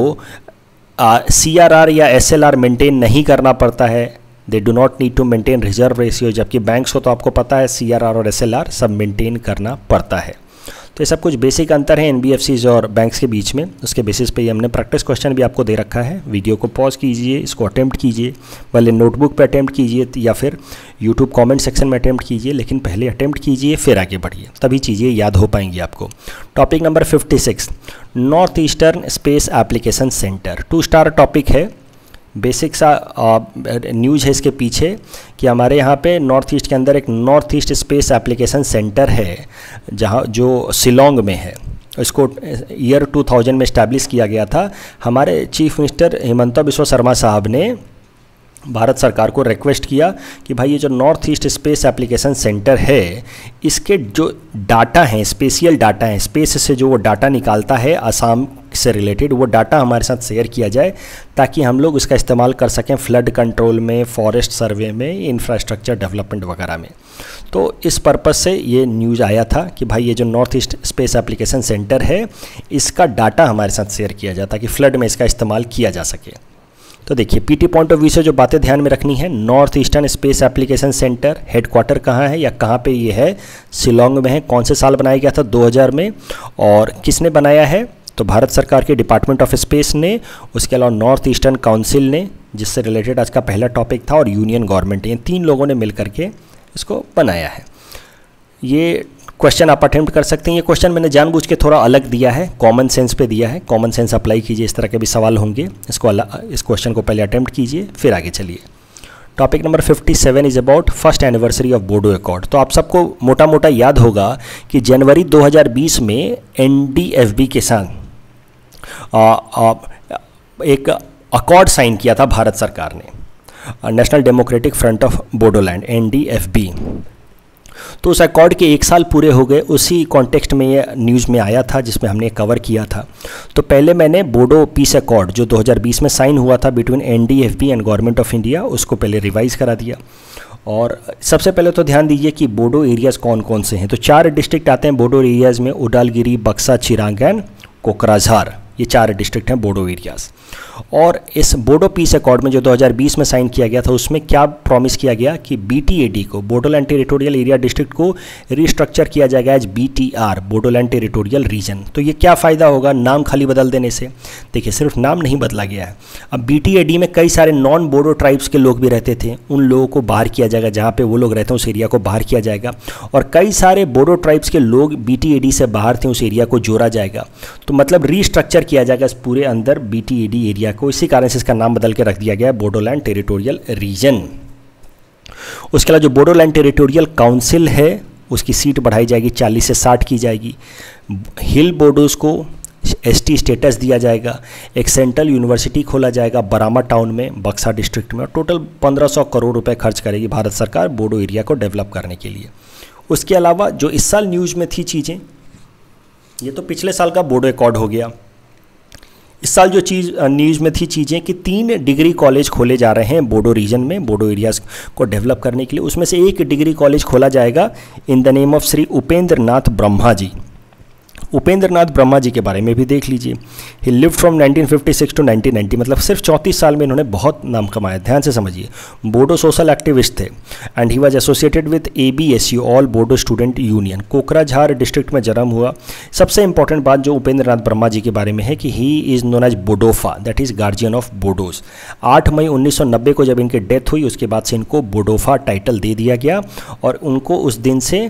सी आर आर या एस एल आर मेंटेन नहीं करना पड़ता है। They do not need to maintain reserve ratio, जबकि बैंक्स को तो आपको पता है सी आर आर और एस एल आर सब मेंटेन करना पड़ता है। तो ये सब कुछ बेसिक अंतर है एनबीएफसीज और बैंक्स के बीच में। उसके बेसिस पे ही हमने प्रैक्टिस क्वेश्चन भी आपको दे रखा है। वीडियो को पॉज कीजिए, इसको अटेम्प्ट कीजिए, भले नोटबुक पे अटेम्प्ट कीजिए या फिर यूट्यूब कमेंट सेक्शन में अटेम्प्ट कीजिए, लेकिन पहले अटेम्प्ट कीजिए फिर आगे बढ़िए, तभी चीज़ें याद हो पाएंगी आपको। Topic number fifty six, North Eastern Space Application Centre. Two star topic है, बेसिक सा न्यूज़ है इसके पीछे कि हमारे यहाँ पे नॉर्थ ईस्ट के अंदर एक North East Space Application Centre है जहाँ जो शिलोंग में है। इसको ईयर टू थाउजेंड में इस्टेब्लिश किया गया था। हमारे चीफ मिनिस्टर हिमंता बिस्वा शर्मा साहब ने भारत सरकार को रिक्वेस्ट किया कि भाई ये जो North East Space Application Centre है इसके जो डाटा हैं, स्पेशियल डाटा हैं, स्पेस से जो वो डाटा निकालता है असम से रिलेटेड, वो डाटा हमारे साथ शेयर किया जाए ताकि हम लोग इसका इस्तेमाल कर सकें फ्लड कंट्रोल में, फॉरेस्ट सर्वे में, इंफ्रास्ट्रक्चर डेवलपमेंट वगैरह में। तो इस पर्पज़ से ये न्यूज़ आया था कि भाई ये जो North East Space Application Centre है इसका डाटा हमारे साथ शेयर किया जाए ताकि फ्लड में इसका इस्तेमाल किया जा सके। तो देखिए पीटी पॉइंट ऑफ व्यू से जो बातें ध्यान में रखनी है, north Eastern Space Application Centre headquarter कहाँ है या कहाँ पे ये है? शिलोंग में है। कौन से साल बनाया गया था? दो हज़ार में। और किसने बनाया है? तो भारत सरकार के डिपार्टमेंट ऑफ स्पेस ने, उसके अलावा नॉर्थ ईस्टर्न काउंसिल ने, जिससे रिलेटेड आज का पहला टॉपिक था, और यूनियन गवर्नमेंट, ये तीन लोगों ने मिल करके इसको बनाया है। ये क्वेश्चन आप अटेम्प्ट कर सकते हैं। ये क्वेश्चन मैंने जानबूझ के थोड़ा अलग दिया है, कॉमन सेंस पे दिया है। कॉमन सेंस अप्लाई कीजिए, इस तरह के भी सवाल होंगे। इसको इस क्वेश्चन को पहले अटेम्प्ट कीजिए फिर आगे चलिए। Topic number fifty seven is about first anniversary of Bodo accord. तो आप सबको मोटा मोटा याद होगा कि जनवरी दो हज़ार बीस में एन डी एफ बी के साथ आ, आ, एक अकॉर्ड साइन किया था भारत सरकार ने, National Democratic Front of Bodoland, N D F B. तो उस अकॉर्ड के एक साल पूरे हो गए, उसी कॉन्टेक्स्ट में ये न्यूज़ में आया था जिसमें हमने कवर किया था। तो पहले मैंने बोडो पीस अकॉर्ड जो दो हज़ार बीस में साइन हुआ था between NDFB and Government of India, उसको पहले रिवाइज करा दिया। और सबसे पहले तो ध्यान दीजिए कि बोडो एरियाज़ कौन कौन से हैं। तो चार डिस्ट्रिक्ट आते हैं बोडो एरियाज़ में, उडालगिरी, बक्सा, चिरांग एंड कोकराझार, ये चार डिस्ट्रिक्ट हैं बोडो एरियाज़। और इस बोडो पीस अकॉर्ड में जो दो हज़ार बीस में साइन किया गया था उसमें क्या प्रॉमिस किया गया कि बीटीएडी को, बोडोलैंड टेरिटोरियल एरिया डिस्ट्रिक्ट को रिस्ट्रक्चर किया जाएगा as BTR, Bodoland Territorial Region. तो ये क्या फ़ायदा होगा नाम खाली बदल देने से? देखिए सिर्फ नाम नहीं बदला गया है, अब बीटीएडी में कई सारे नॉन बोडो ट्राइब्स के लोग भी रहते थे, उन लोगों को बाहर किया जाएगा, जहाँ पे वो लोग रहते हैं उस एरिया को बाहर किया जाएगा। और कई सारे बोडो ट्राइब्स के लोग बीटीएडी से बाहर थे, उस एरिया को जोड़ा जाएगा। तो मतलब रीस्ट्रक्चर किया जाएगा इस पूरे अंदर बीटीएडी एरिया को। इसी कारण से इसका नाम बदल के रख दिया गया है बोडोलैंड टेरिटोरियल रीजन। उसके अलावा जो बोडोलैंड टेरिटोरियल काउंसिल है उसकी सीट बढ़ाई जाएगी, चालीस से साठ की जाएगी। हिल बोडोज को एसटी स्टेटस दिया जाएगा। एक सेंट्रल यूनिवर्सिटी खोला जाएगा बरामा टाउन में, बक्सा डिस्ट्रिक्ट में। और टोटल पंद्रह सौ करोड़ रुपए खर्च करेगी भारत सरकार बोडो एरिया को डेवलप करने के लिए। उसके अलावा जो इस साल न्यूज़ में थी चीज़ें, ये तो पिछले साल का बोडो अकॉर्ड हो गया। इस साल जो चीज़ न्यूज़ में थी चीज़ें कि तीन डिग्री कॉलेज खोले जा रहे हैं बोडो रीजन में, बोडो एरियाज़ को डेवलप करने के लिए। उसमें से एक डिग्री कॉलेज खोला जाएगा in the name of Shri Upendra Nath Brahma ji. Upendra Nath Brahma ji के बारे में भी देख लीजिए। He lived from nineteen fifty six to nineteen ninety, मतलब सिर्फ चौंतीस साल में इन्होंने बहुत नाम कमाया। ध्यान से समझिए, बोडो सोशल एक्टिविस्ट थे and he was associated with A B S U, All Bodo Student Union. Kokrajhar district में जन्म हुआ। सबसे इंपॉर्टेंट बात जो उपेंद्र नाथ ब्रह्मा जी के बारे में है कि he is known as Bodofa, that is guardian of Bodos. आठ मई उन्नीस सौ नब्बे को जब इनकी डेथ हुई उसके बाद से इनको बोडोफा टाइटल दे दिया गया और उनको उस दिन से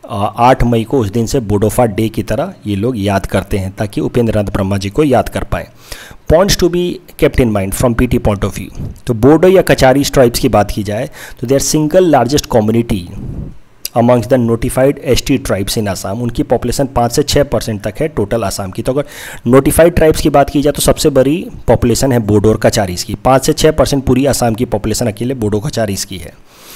आठ मई को उस दिन से बोडोफा डे की तरह ये लोग याद करते हैं ताकि उपेंद्र नाथ ब्रह्मा जी को याद कर पाएँ। Points to be kept in mind from PT point of view. तो बोडो या कचारी ट्राइब्स की बात की जाए तो they are single largest community amongst the notified ST tribes in Assam. उनकी पॉपुलेशन पाँच से छः परसेंट तक है टोटल आसाम की। तो अगर नोटिफाइड ट्राइब्स की बात की जाए तो सबसे बड़ी पॉपुलेशन है बोडो और कचारीस की। पाँच से छः परसेंट पूरी आसाम की पॉपुलेशन अकेले बोडो कचारीस की है।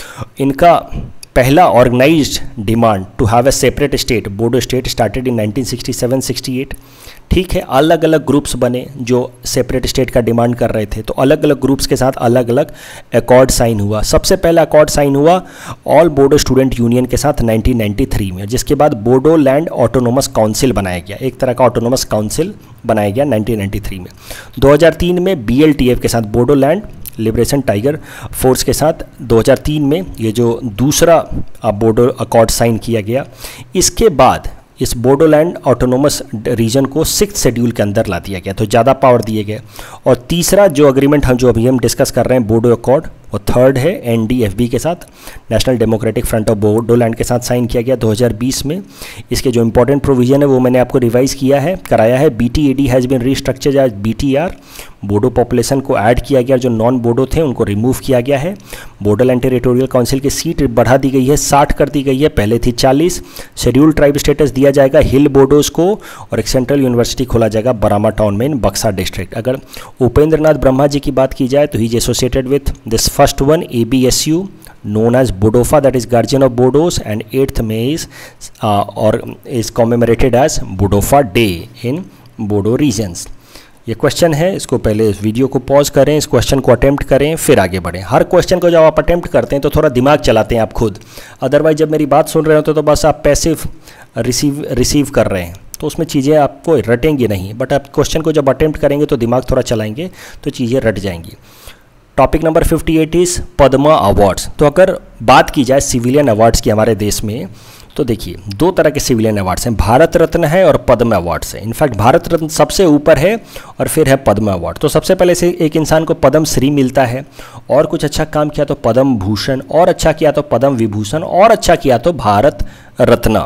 इनका पहला organised demand to have a separate state, Bodo state, started in nineteen sixty seven sixty eight. ठीक है, अलग अलग ग्रुप्स बने जो सेपरेट स्टेट का डिमांड कर रहे थे, तो अलग अलग ग्रुप्स के साथ अलग अलग अकॉर्ड साइन हुआ। सबसे पहला अकॉर्ड साइन हुआ ऑल बोडो स्टूडेंट यूनियन के साथ नाइनटीन नाइंटी थ्री में, जिसके बाद बोडो लैंड ऑटोनोमस काउंसिल बनाया गया, एक तरह का ऑटोनोमस काउंसिल बनाया गया नाइनटीन नाइंटी थ्री में। दो हज़ार तीन में बी एल टी एफ के साथ, Bodoland Liberation Tiger Force के साथ दो हज़ार तीन में ये जो दूसरा बोडो अकॉर्ड साइन किया गया। इसके बाद इस बोडोलैंड ऑटोनोमस रीजन को सिक्स शेड्यूल के अंदर ला दिया गया, तो ज़्यादा पावर दिए गए। और तीसरा जो अग्रीमेंट हम जो अभी हम डिस्कस कर रहे हैं बोडो अकॉर्ड, और थर्ड है एन डी एफ बी के साथ, National Democratic Front of Bodoland के साथ साइन किया गया दो हज़ार बीस में। इसके जो इंपॉर्टेंट प्रोविजन है वो मैंने आपको रिवाइज किया है, कराया है। B T A D has been restructured as B T R, Bodo population को ऐड किया गया, जो नॉन बोडो थे उनको रिमूव किया गया है। बोडोलैंड टेरिटोरियल काउंसिल की सीट बढ़ा दी गई है, साठ कर दी गई है, पहले थी चालीस। शेड्यूल ट्राइब स्टेटस दिया जाएगा हिल बोडोज को, और एक सेंट्रल यूनिवर्सिटी खोला जाएगा बरामा टाउन में इन बक्सा डिस्ट्रिक्ट। अगर उपेंद्र नाथ ब्रह्मा जी की बात की जाए तो he is associated with this first one A B S U known as Bodofa, that is guardian of Bodos, and eighth May is uh, or is commemorated as Bodofa Day in Bodo regions। ये question है, इसको पहले इस video को pause करें, इस question को attempt करें, फिर आगे बढ़ें। हर क्वेश्चन को जब आप अटेम्प्ट करते हैं तो थोड़ा दिमाग चलाते हैं आप खुद, अदरवाइज जब मेरी बात सुन रहे होते तो बस आप पैसिव रिसीव रिसीव कर रहे हैं तो उसमें चीज़ें आपको रटेंगी नहीं, बट आप क्वेश्चन को जब अटेम्प्ट करेंगे तो दिमाग थोड़ा चलाएंगे तो चीज़ें रट जाएंगी। Topic number fifty eight is Padma awards. तो अगर बात की जाए सिविलियन अवार्ड्स की हमारे देश में, तो देखिए दो तरह के सिविलियन अवार्ड्स हैं, भारत रत्न है और पद्म अवार्ड्स है। इनफैक्ट भारत रत्न सबसे ऊपर है और फिर है पद्म अवार्ड। तो सबसे पहले से एक इंसान को पद्म श्री मिलता है, और कुछ अच्छा काम किया तो पद्म भूषण, और अच्छा किया तो पद्म विभूषण, और अच्छा किया तो Bharat Ratna.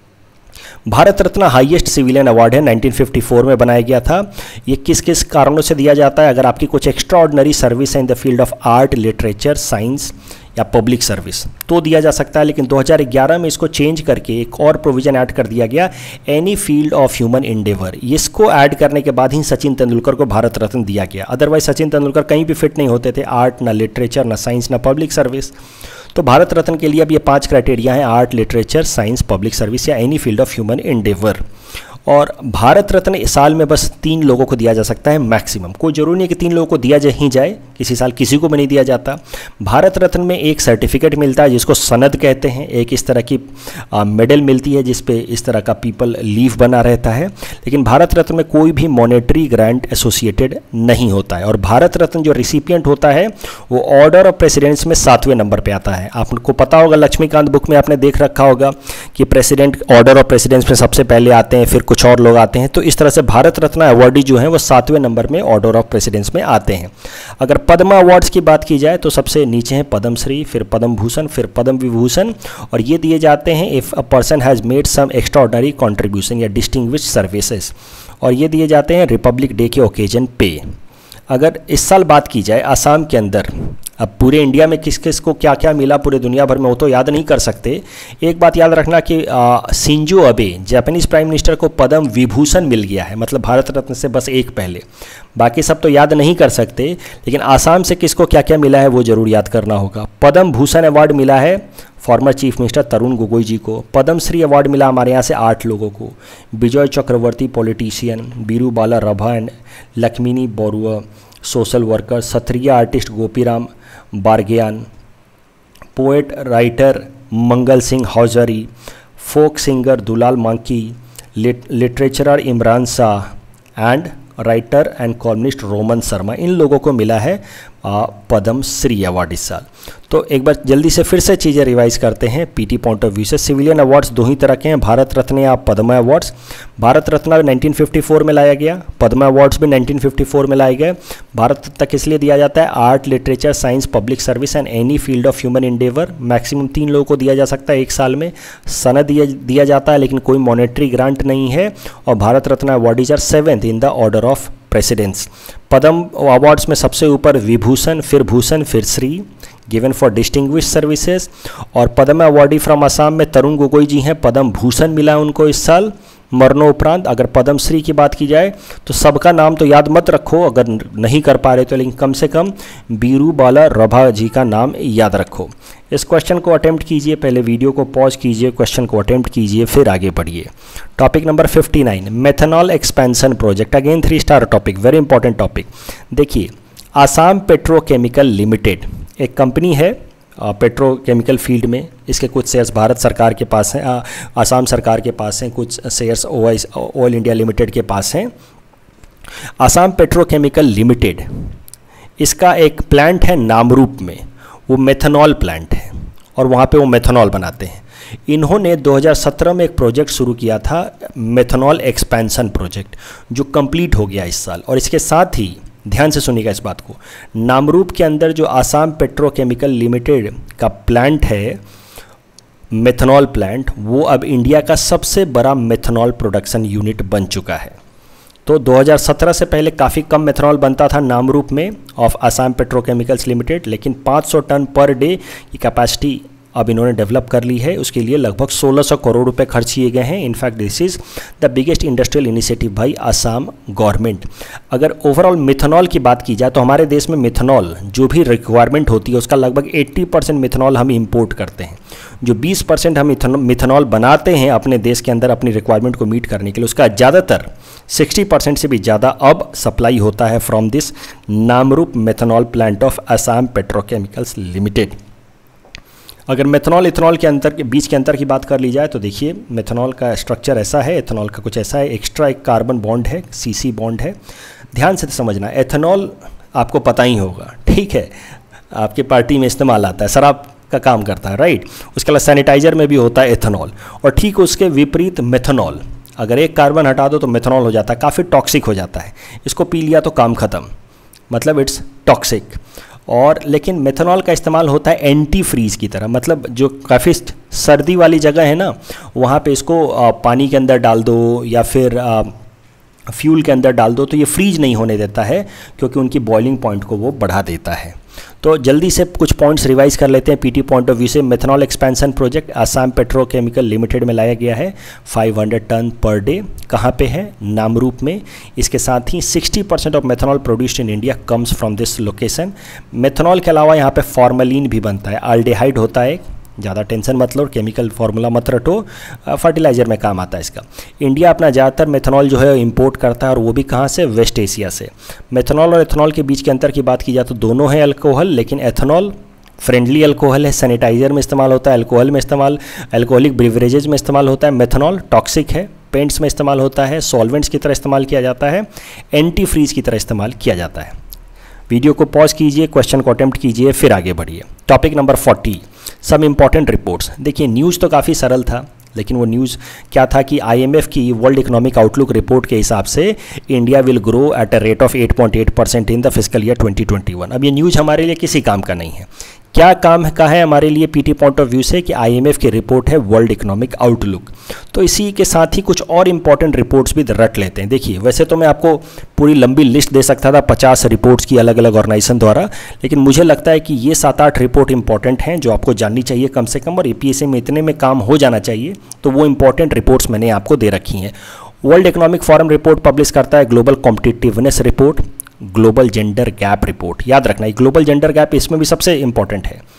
Bharat Ratna highest civilian award है, नाइनटीन फिफ्टी फोर में बनाया गया था। ये किस किस कारणों से दिया जाता है? अगर आपकी कुछ एक्स्ट्रा ऑर्डिनरी सर्विस है in the field of art, literature, science या पब्लिक सर्विस तो दिया जा सकता है, लेकिन दो हज़ार ग्यारह में इसको चेंज करके एक और प्रोविजन ऐड कर दिया गया, any field of human endeavour. इसको ऐड करने के बाद ही सचिन तेंदुलकर को भारत रत्न दिया गया। अदरवाइज सचिन तेंदुलकर कहीं भी फिट नहीं होते थे, आर्ट ना लिटरेचर ना साइंस ना पब्लिक सर्विस। तो भारत रत्न के लिए अब ये पांच क्राइटेरिया हैं, art, literature, science, public service या any field of human endeavour. और भारत रत्न साल में बस तीन लोगों को दिया जा सकता है मैक्सिमम, कोई जरूरी नहीं कि तीन लोगों को दिया जा ही जाए, किसी साल किसी को भी नहीं दिया जाता। भारत रत्न में एक सर्टिफिकेट मिलता है जिसको सनद कहते हैं, एक इस तरह की मेडल मिलती है जिस पे इस तरह का पीपल लीफ बना रहता है, लेकिन भारत रत्न में कोई भी मॉनेटरी ग्रांट एसोसिएटेड नहीं होता है। और भारत रत्न जो रिसिपिएंट होता है वो ऑर्डर ऑफ प्रेसिडेंट्स में सातवें नंबर पर आता है। आपको पता होगा, लक्ष्मीकांत बुक में आपने देख रखा होगा कि प्रेसिडेंट ऑर्डर ऑफ प्रेसिडेंट्स में सबसे पहले आते हैं, फिर कुछ और लोग आते हैं। तो इस तरह से भारत रत्न अवार्डी जो हैं वो सातवें नंबर में ऑर्डर ऑफ प्रेसिडेंट्स में आते हैं। अगर पद्म अवार्ड्स की बात की जाए तो सबसे नीचे हैं पद्मश्री, फिर पद्म भूषण, फिर पद्म विभूषण, और ये दिए जाते हैं if a person has made some extraordinary contribution या डिस्टिंग्विश्ड सर्विसेज, और ये दिए जाते हैं रिपब्लिक डे के ओकेजन पे। अगर इस साल बात की जाए आसाम के अंदर, अब पूरे इंडिया में किस किस को क्या क्या मिला पूरे दुनिया भर में वो तो याद नहीं कर सकते। एक बात याद रखना कि Shinzo Abe Japanese prime minister को पद्म विभूषण मिल गया है, मतलब भारत रत्न से बस एक पहले, बाकी सब तो याद नहीं कर सकते, लेकिन आसाम से किसको क्या क्या मिला है वो जरूर याद करना होगा। पद्म भूषण अवार्ड मिला है former chief minister Tarun Gogoi ji को। पद्मश्री अवार्ड मिला हमारे यहाँ से आठ लोगों को, Vijay Chakravarty politician, Biru Bala Rabha and Lakshmini Borua social worker, Kshatriya artist Gopiram Bargayan, poet writer Mangal Singh Hazowary, folk singer Dulal Manki, lit, litterateur Imran Shah and writer and columnist Roman Sarma. इन लोगों को मिला है पद्म श्री अवार्ड इस साल। तो एक बार जल्दी से फिर से चीज़ें रिवाइज करते हैं पीटी पॉइंट ऑफ व्यू से। सिविलियन अवार्ड्स दो ही तरह के हैं, भारत रत्न या Padma awards. Bharat Ratna nineteen fifty four में लाया गया, पद्म अवार्ड्स भी नाइनटीन फिफ्टी फोर में लाए गए। भारत रत्न किस लिए दिया जाता है? Art, literature, science, public service and any field of human endeavour. Maximum तीन लोगों को दिया जा सकता है एक साल में। सनद दिया दिया जाता है लेकिन कोई मॉनेटरी ग्रांट नहीं है। और Bharat Ratna awardees are seventh in the order of precedence. Padma awards में सबसे ऊपर विभूषण, फिर भूषण, फिर Shri, given for distinguish services. और पद्म अवार्डी फ्रॉम असम में तरुण गोगोई जी हैं, पद्म भूषण मिला है उनको इस साल मरणोपरांत। अगर पद्म श्री की बात की जाए तो सबका नाम तो याद मत रखो अगर नहीं कर पा रहे तो, लेकिन कम से कम बीरू बाला रभा जी का नाम याद रखो। इस क्वेश्चन को अटेम्प्ट कीजिए, पहले वीडियो को पॉज कीजिए, क्वेश्चन को अटेम्प्ट कीजिए, फिर आगे बढ़िए। Topic number fifty nine, methanol expansion project. Again three star topic, very important topic. देखिए, आसाम पेट्रोकेमिकल लिमिटेड एक कंपनी है पेट्रोकेमिकल फील्ड में। इसके कुछ शेयर्स भारत सरकार के पास हैं, आसाम सरकार के पास हैं, कुछ शेयर्स ऑयल इंडिया लिमिटेड के पास हैं। आसाम पेट्रोकेमिकल लिमिटेड, इसका एक प्लांट है नामरूप में, वो मेथनॉल प्लांट है और वहाँ पे वो मेथनॉल बनाते हैं। इन्होंने दो हज़ार सत्रह में एक प्रोजेक्ट शुरू किया था, मेथनॉल एक्सपेंशन प्रोजेक्ट, जो कंप्लीट हो गया इस साल। और इसके साथ ही ध्यान से सुनिएगा इस बात को, नामरूप के अंदर जो आसाम पेट्रोकेमिकल लिमिटेड का प्लांट है मेथनॉल प्लांट, वो अब इंडिया का सबसे बड़ा मेथनॉल प्रोडक्शन यूनिट बन चुका है। तो दो हज़ार सत्रह से पहले काफ़ी कम मेथनॉल बनता था नामरूप में ऑफ आसाम पेट्रोकेमिकल्स लिमिटेड, लेकिन पाँच सौ टन पर डे की कैपेसिटी अब इन्होंने डेवलप कर ली है। उसके लिए लगभग सोलह सौ करोड़ रुपए खर्च किए गए हैं। In fact this is the biggest industrial initiative by Assam government. अगर ओवरऑल मिथनॉल की बात की जाए तो हमारे देश में मिथनॉल जो भी रिक्वायरमेंट होती है उसका लगभग अस्सी परसेंट मिथनॉल हम इंपोर्ट करते हैं। जो बीस परसेंट हम मिथनॉल बनाते हैं अपने देश के अंदर अपनी रिक्वायरमेंट को मीट करने के लिए, उसका ज़्यादातर साठ परसेंट से भी ज़्यादा अब सप्लाई होता है from this Namrup methanol plant of Assam Petrochemicals Limited. अगर मेथनॉल इथनॉल के अंतर के बीच के अंतर की बात कर ली जाए तो देखिए, मेथनॉल का स्ट्रक्चर ऐसा है, एथनॉल का कुछ ऐसा है। एक्स्ट्रा एक कार्बन बॉन्ड है, सीसी बॉन्ड है। ध्यान से समझना, एथनॉल आपको पता ही होगा, ठीक है, आपके पार्टी में इस्तेमाल आता है, शराब का काम करता है, राइट। उसके अलावा सैनिटाइजर में भी होता है एथनॉल। और ठीक उसके विपरीत मेथनॉल, अगर एक कार्बन हटा दो तो मेथनॉल हो जाता है, काफ़ी टॉक्सिक हो जाता है। इसको पी लिया तो काम ख़त्म, मतलब इट्स टॉक्सिक। और लेकिन मेथनॉल का इस्तेमाल होता है एंटी फ्रीज की तरह, मतलब जो काफ़ी सर्दी वाली जगह है ना, वहाँ पे इसको पानी के अंदर डाल दो या फिर फ्यूल के अंदर डाल दो तो ये फ्रीज नहीं होने देता है, क्योंकि उनकी बॉइलिंग पॉइंट को वो बढ़ा देता है। तो जल्दी से कुछ पॉइंट्स रिवाइज कर लेते हैं पीटी पॉइंट ऑफ व्यू से। Methanol expansion project Assam Petrochemical Limited में लाया गया है, पाँच सौ टन पर डे। कहाँ पे है? नामरूप में। इसके साथ ही साठ percent of methanol produced in India comes from this location. Methanol के अलावा यहाँ पे फॉर्मलिन भी बनता है, आल्डेहाइड होता है, ज़्यादा टेंशन मत लो, केमिकल फार्मूला मत रटो, फर्टिलाइज़र में काम आता है इसका। इंडिया अपना ज़्यादातर मेथनॉल जो है इंपोर्ट करता है, और वो भी कहाँ से? वेस्ट एशिया से। मेथनॉल और एथनॉल के बीच के अंतर की बात की जाए तो दोनों हैं अल्कोहल, लेकिन एथनॉल फ्रेंडली अल्कोहल है, सैनिटाइजर में इस्तेमाल होता है, अल्कोहल में इस्तेमाल, अल्कोहलिक ब्रिवरेजेज में इस्तेमाल होता है। मेथनॉल टॉक्सिक है, पेंट्स में इस्तेमाल होता है, सॉल्वेंट्स की तरह इस्तेमाल किया जाता है, एंटी फ्रीज की तरह इस्तेमाल किया जाता है। वीडियो को पॉज कीजिए, क्वेश्चन को अटेम्प्ट कीजिए, फिर आगे बढ़िए। टॉपिक नंबर फोर्टी, सब इंपॉर्टेंट रिपोर्ट्स। देखिए, न्यूज़ तो काफ़ी सरल था, लेकिन वो न्यूज़ क्या था कि आईएमएफ की वर्ल्ड इकोनॉमिक आउटलुक रिपोर्ट के हिसाब से India will grow at a rate of आठ पॉइंट आठ percent in the fiscal year twenty twenty one. अब ये न्यूज़ हमारे लिए किसी काम का नहीं है। क्या काम का है हमारे लिए पीटी पॉइंट ऑफ व्यू से कि आईएमएफ की रिपोर्ट है वर्ल्ड इकोनॉमिक आउटलुक। तो इसी के साथ ही कुछ और इंपॉर्टेंट रिपोर्ट्स भी रट लेते हैं। देखिए, वैसे तो मैं आपको पूरी लंबी लिस्ट दे सकता था पचास रिपोर्ट्स की अलग अलग ऑर्गेनाइजेशन द्वारा, लेकिन मुझे लगता है कि ये सात आठ रिपोर्ट इंपॉर्टेंट हैं जो आपको जाननी चाहिए कम से कम, और यूपीएससी में इतने में काम हो जाना चाहिए। तो वो इंपॉर्टेंट रिपोर्ट्स मैंने आपको दे रखी हैं। World economic forum report publish करता है global competitiveness report, global gender gap report. याद रखना, ग्लोबल जेंडर गैप इसमें भी सबसे इंपॉर्टेंट है।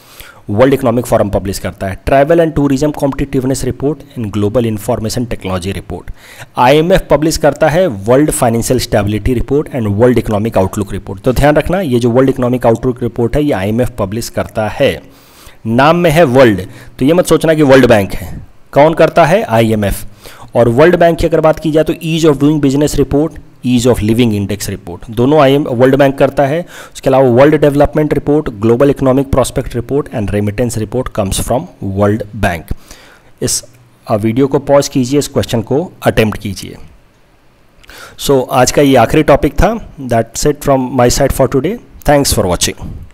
वर्ल्ड इकोनॉमिक फोरम पब्लिश करता है। Travel and tourism competitiveness report and global information technology report. IMF publish करता है world financial stability report and world economic outlook report. तो ध्यान रखना, ये जो वर्ल्ड इकोनॉमिक आउटलुक रिपोर्ट है ये आईएमएफ पब्लिश करता है। नाम में है वर्ल्ड, तो ये मत सोचना कि वर्ल्ड बैंक है। कौन करता है? आईएमएफ। और वर्ल्ड बैंक की अगर बात की जाए तो ease of doing business report, ease of living index report, दोनों आई वर्ल्ड बैंक करता है। उसके अलावा world development report, global economic prospect report and remittance report comes from world bank. इस वीडियो को पॉज कीजिए, इस क्वेश्चन को अटेम्प्ट कीजिए। सो so, आज का ये आखिरी टॉपिक था। That's it from my side for today. Thanks for watching.